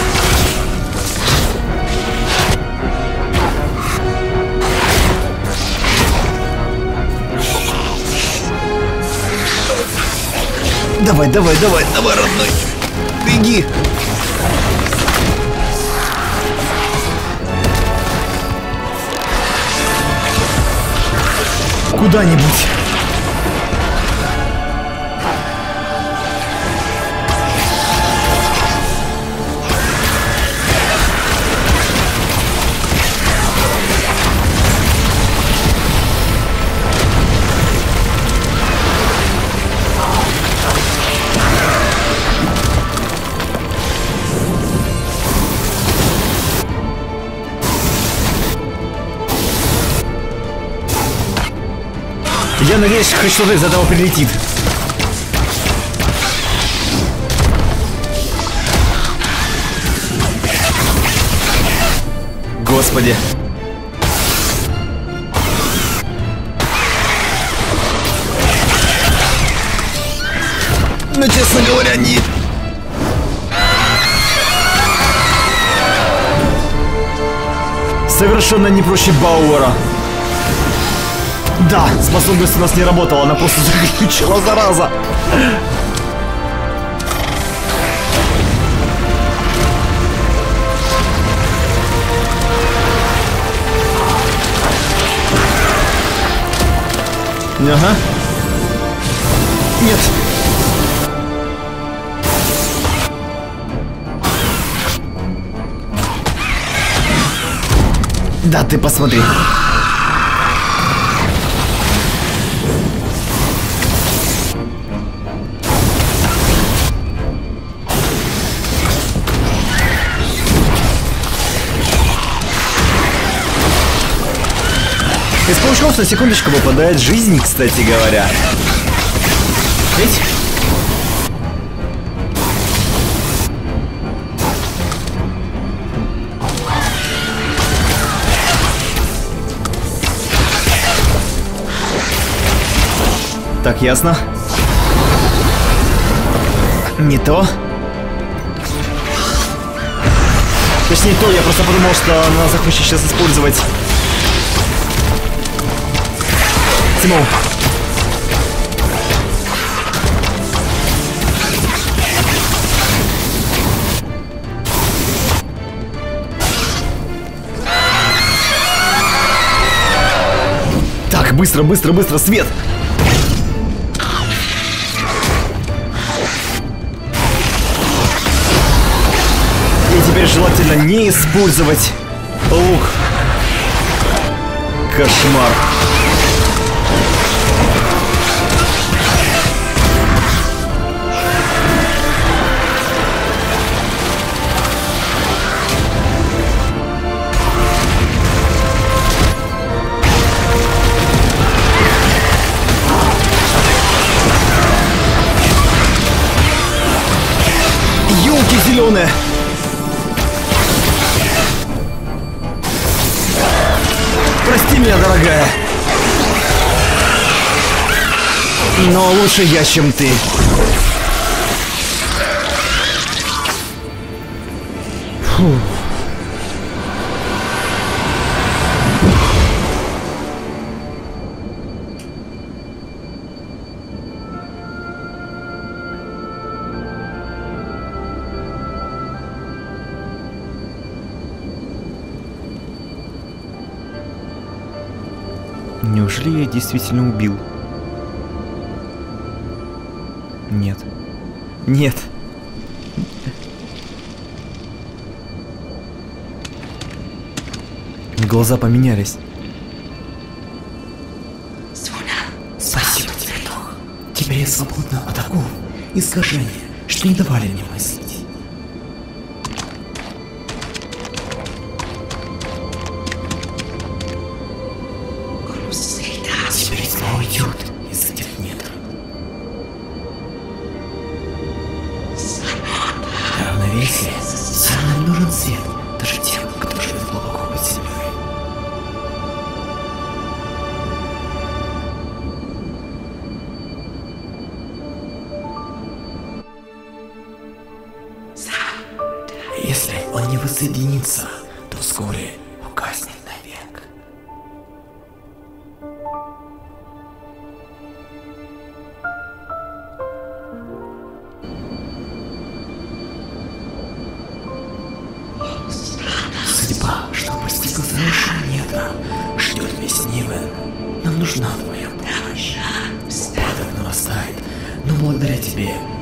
Давай, давай, давай, давай, родной. Беги. Куда-нибудь. Я надеюсь, хоть что-то из этого прилетит. Господи. Но, честно говоря, не... Совершенно не проще Бауэра. Да, способность у нас не работала, она просто заключила, зараза. Ага. Нет. Да, ты посмотри. Из паучков на секундочку выпадает жизнь, кстати говоря. Ведь? Так, ясно. Не то. Точнее, то, я просто подумал, что она захочет сейчас использовать. Тимон. Так, быстро, быстро, быстро, свет! И теперь желательно не использовать лук. Кошмар. Ёлки зеленые. Прости меня, дорогая. Но лучше я, чем ты. Фу. Неужели я действительно убил? Нет. Нет. Глаза поменялись. Спасибо тебе, дух. Теперь я свободна от оков и искажения, что не давали мне мыслить. Теперь тьма уйдет из этих недр. Для равновесия всем нам нужен свет, даже тем, кто живет глубоко под землей. Если он не воссоединится, то вскоре угаснет навек. Судьба, что постигла завершение недра, ждет весь Нивен. Нам нужна твоя помощь. Упадок нарастает, но благодаря тебе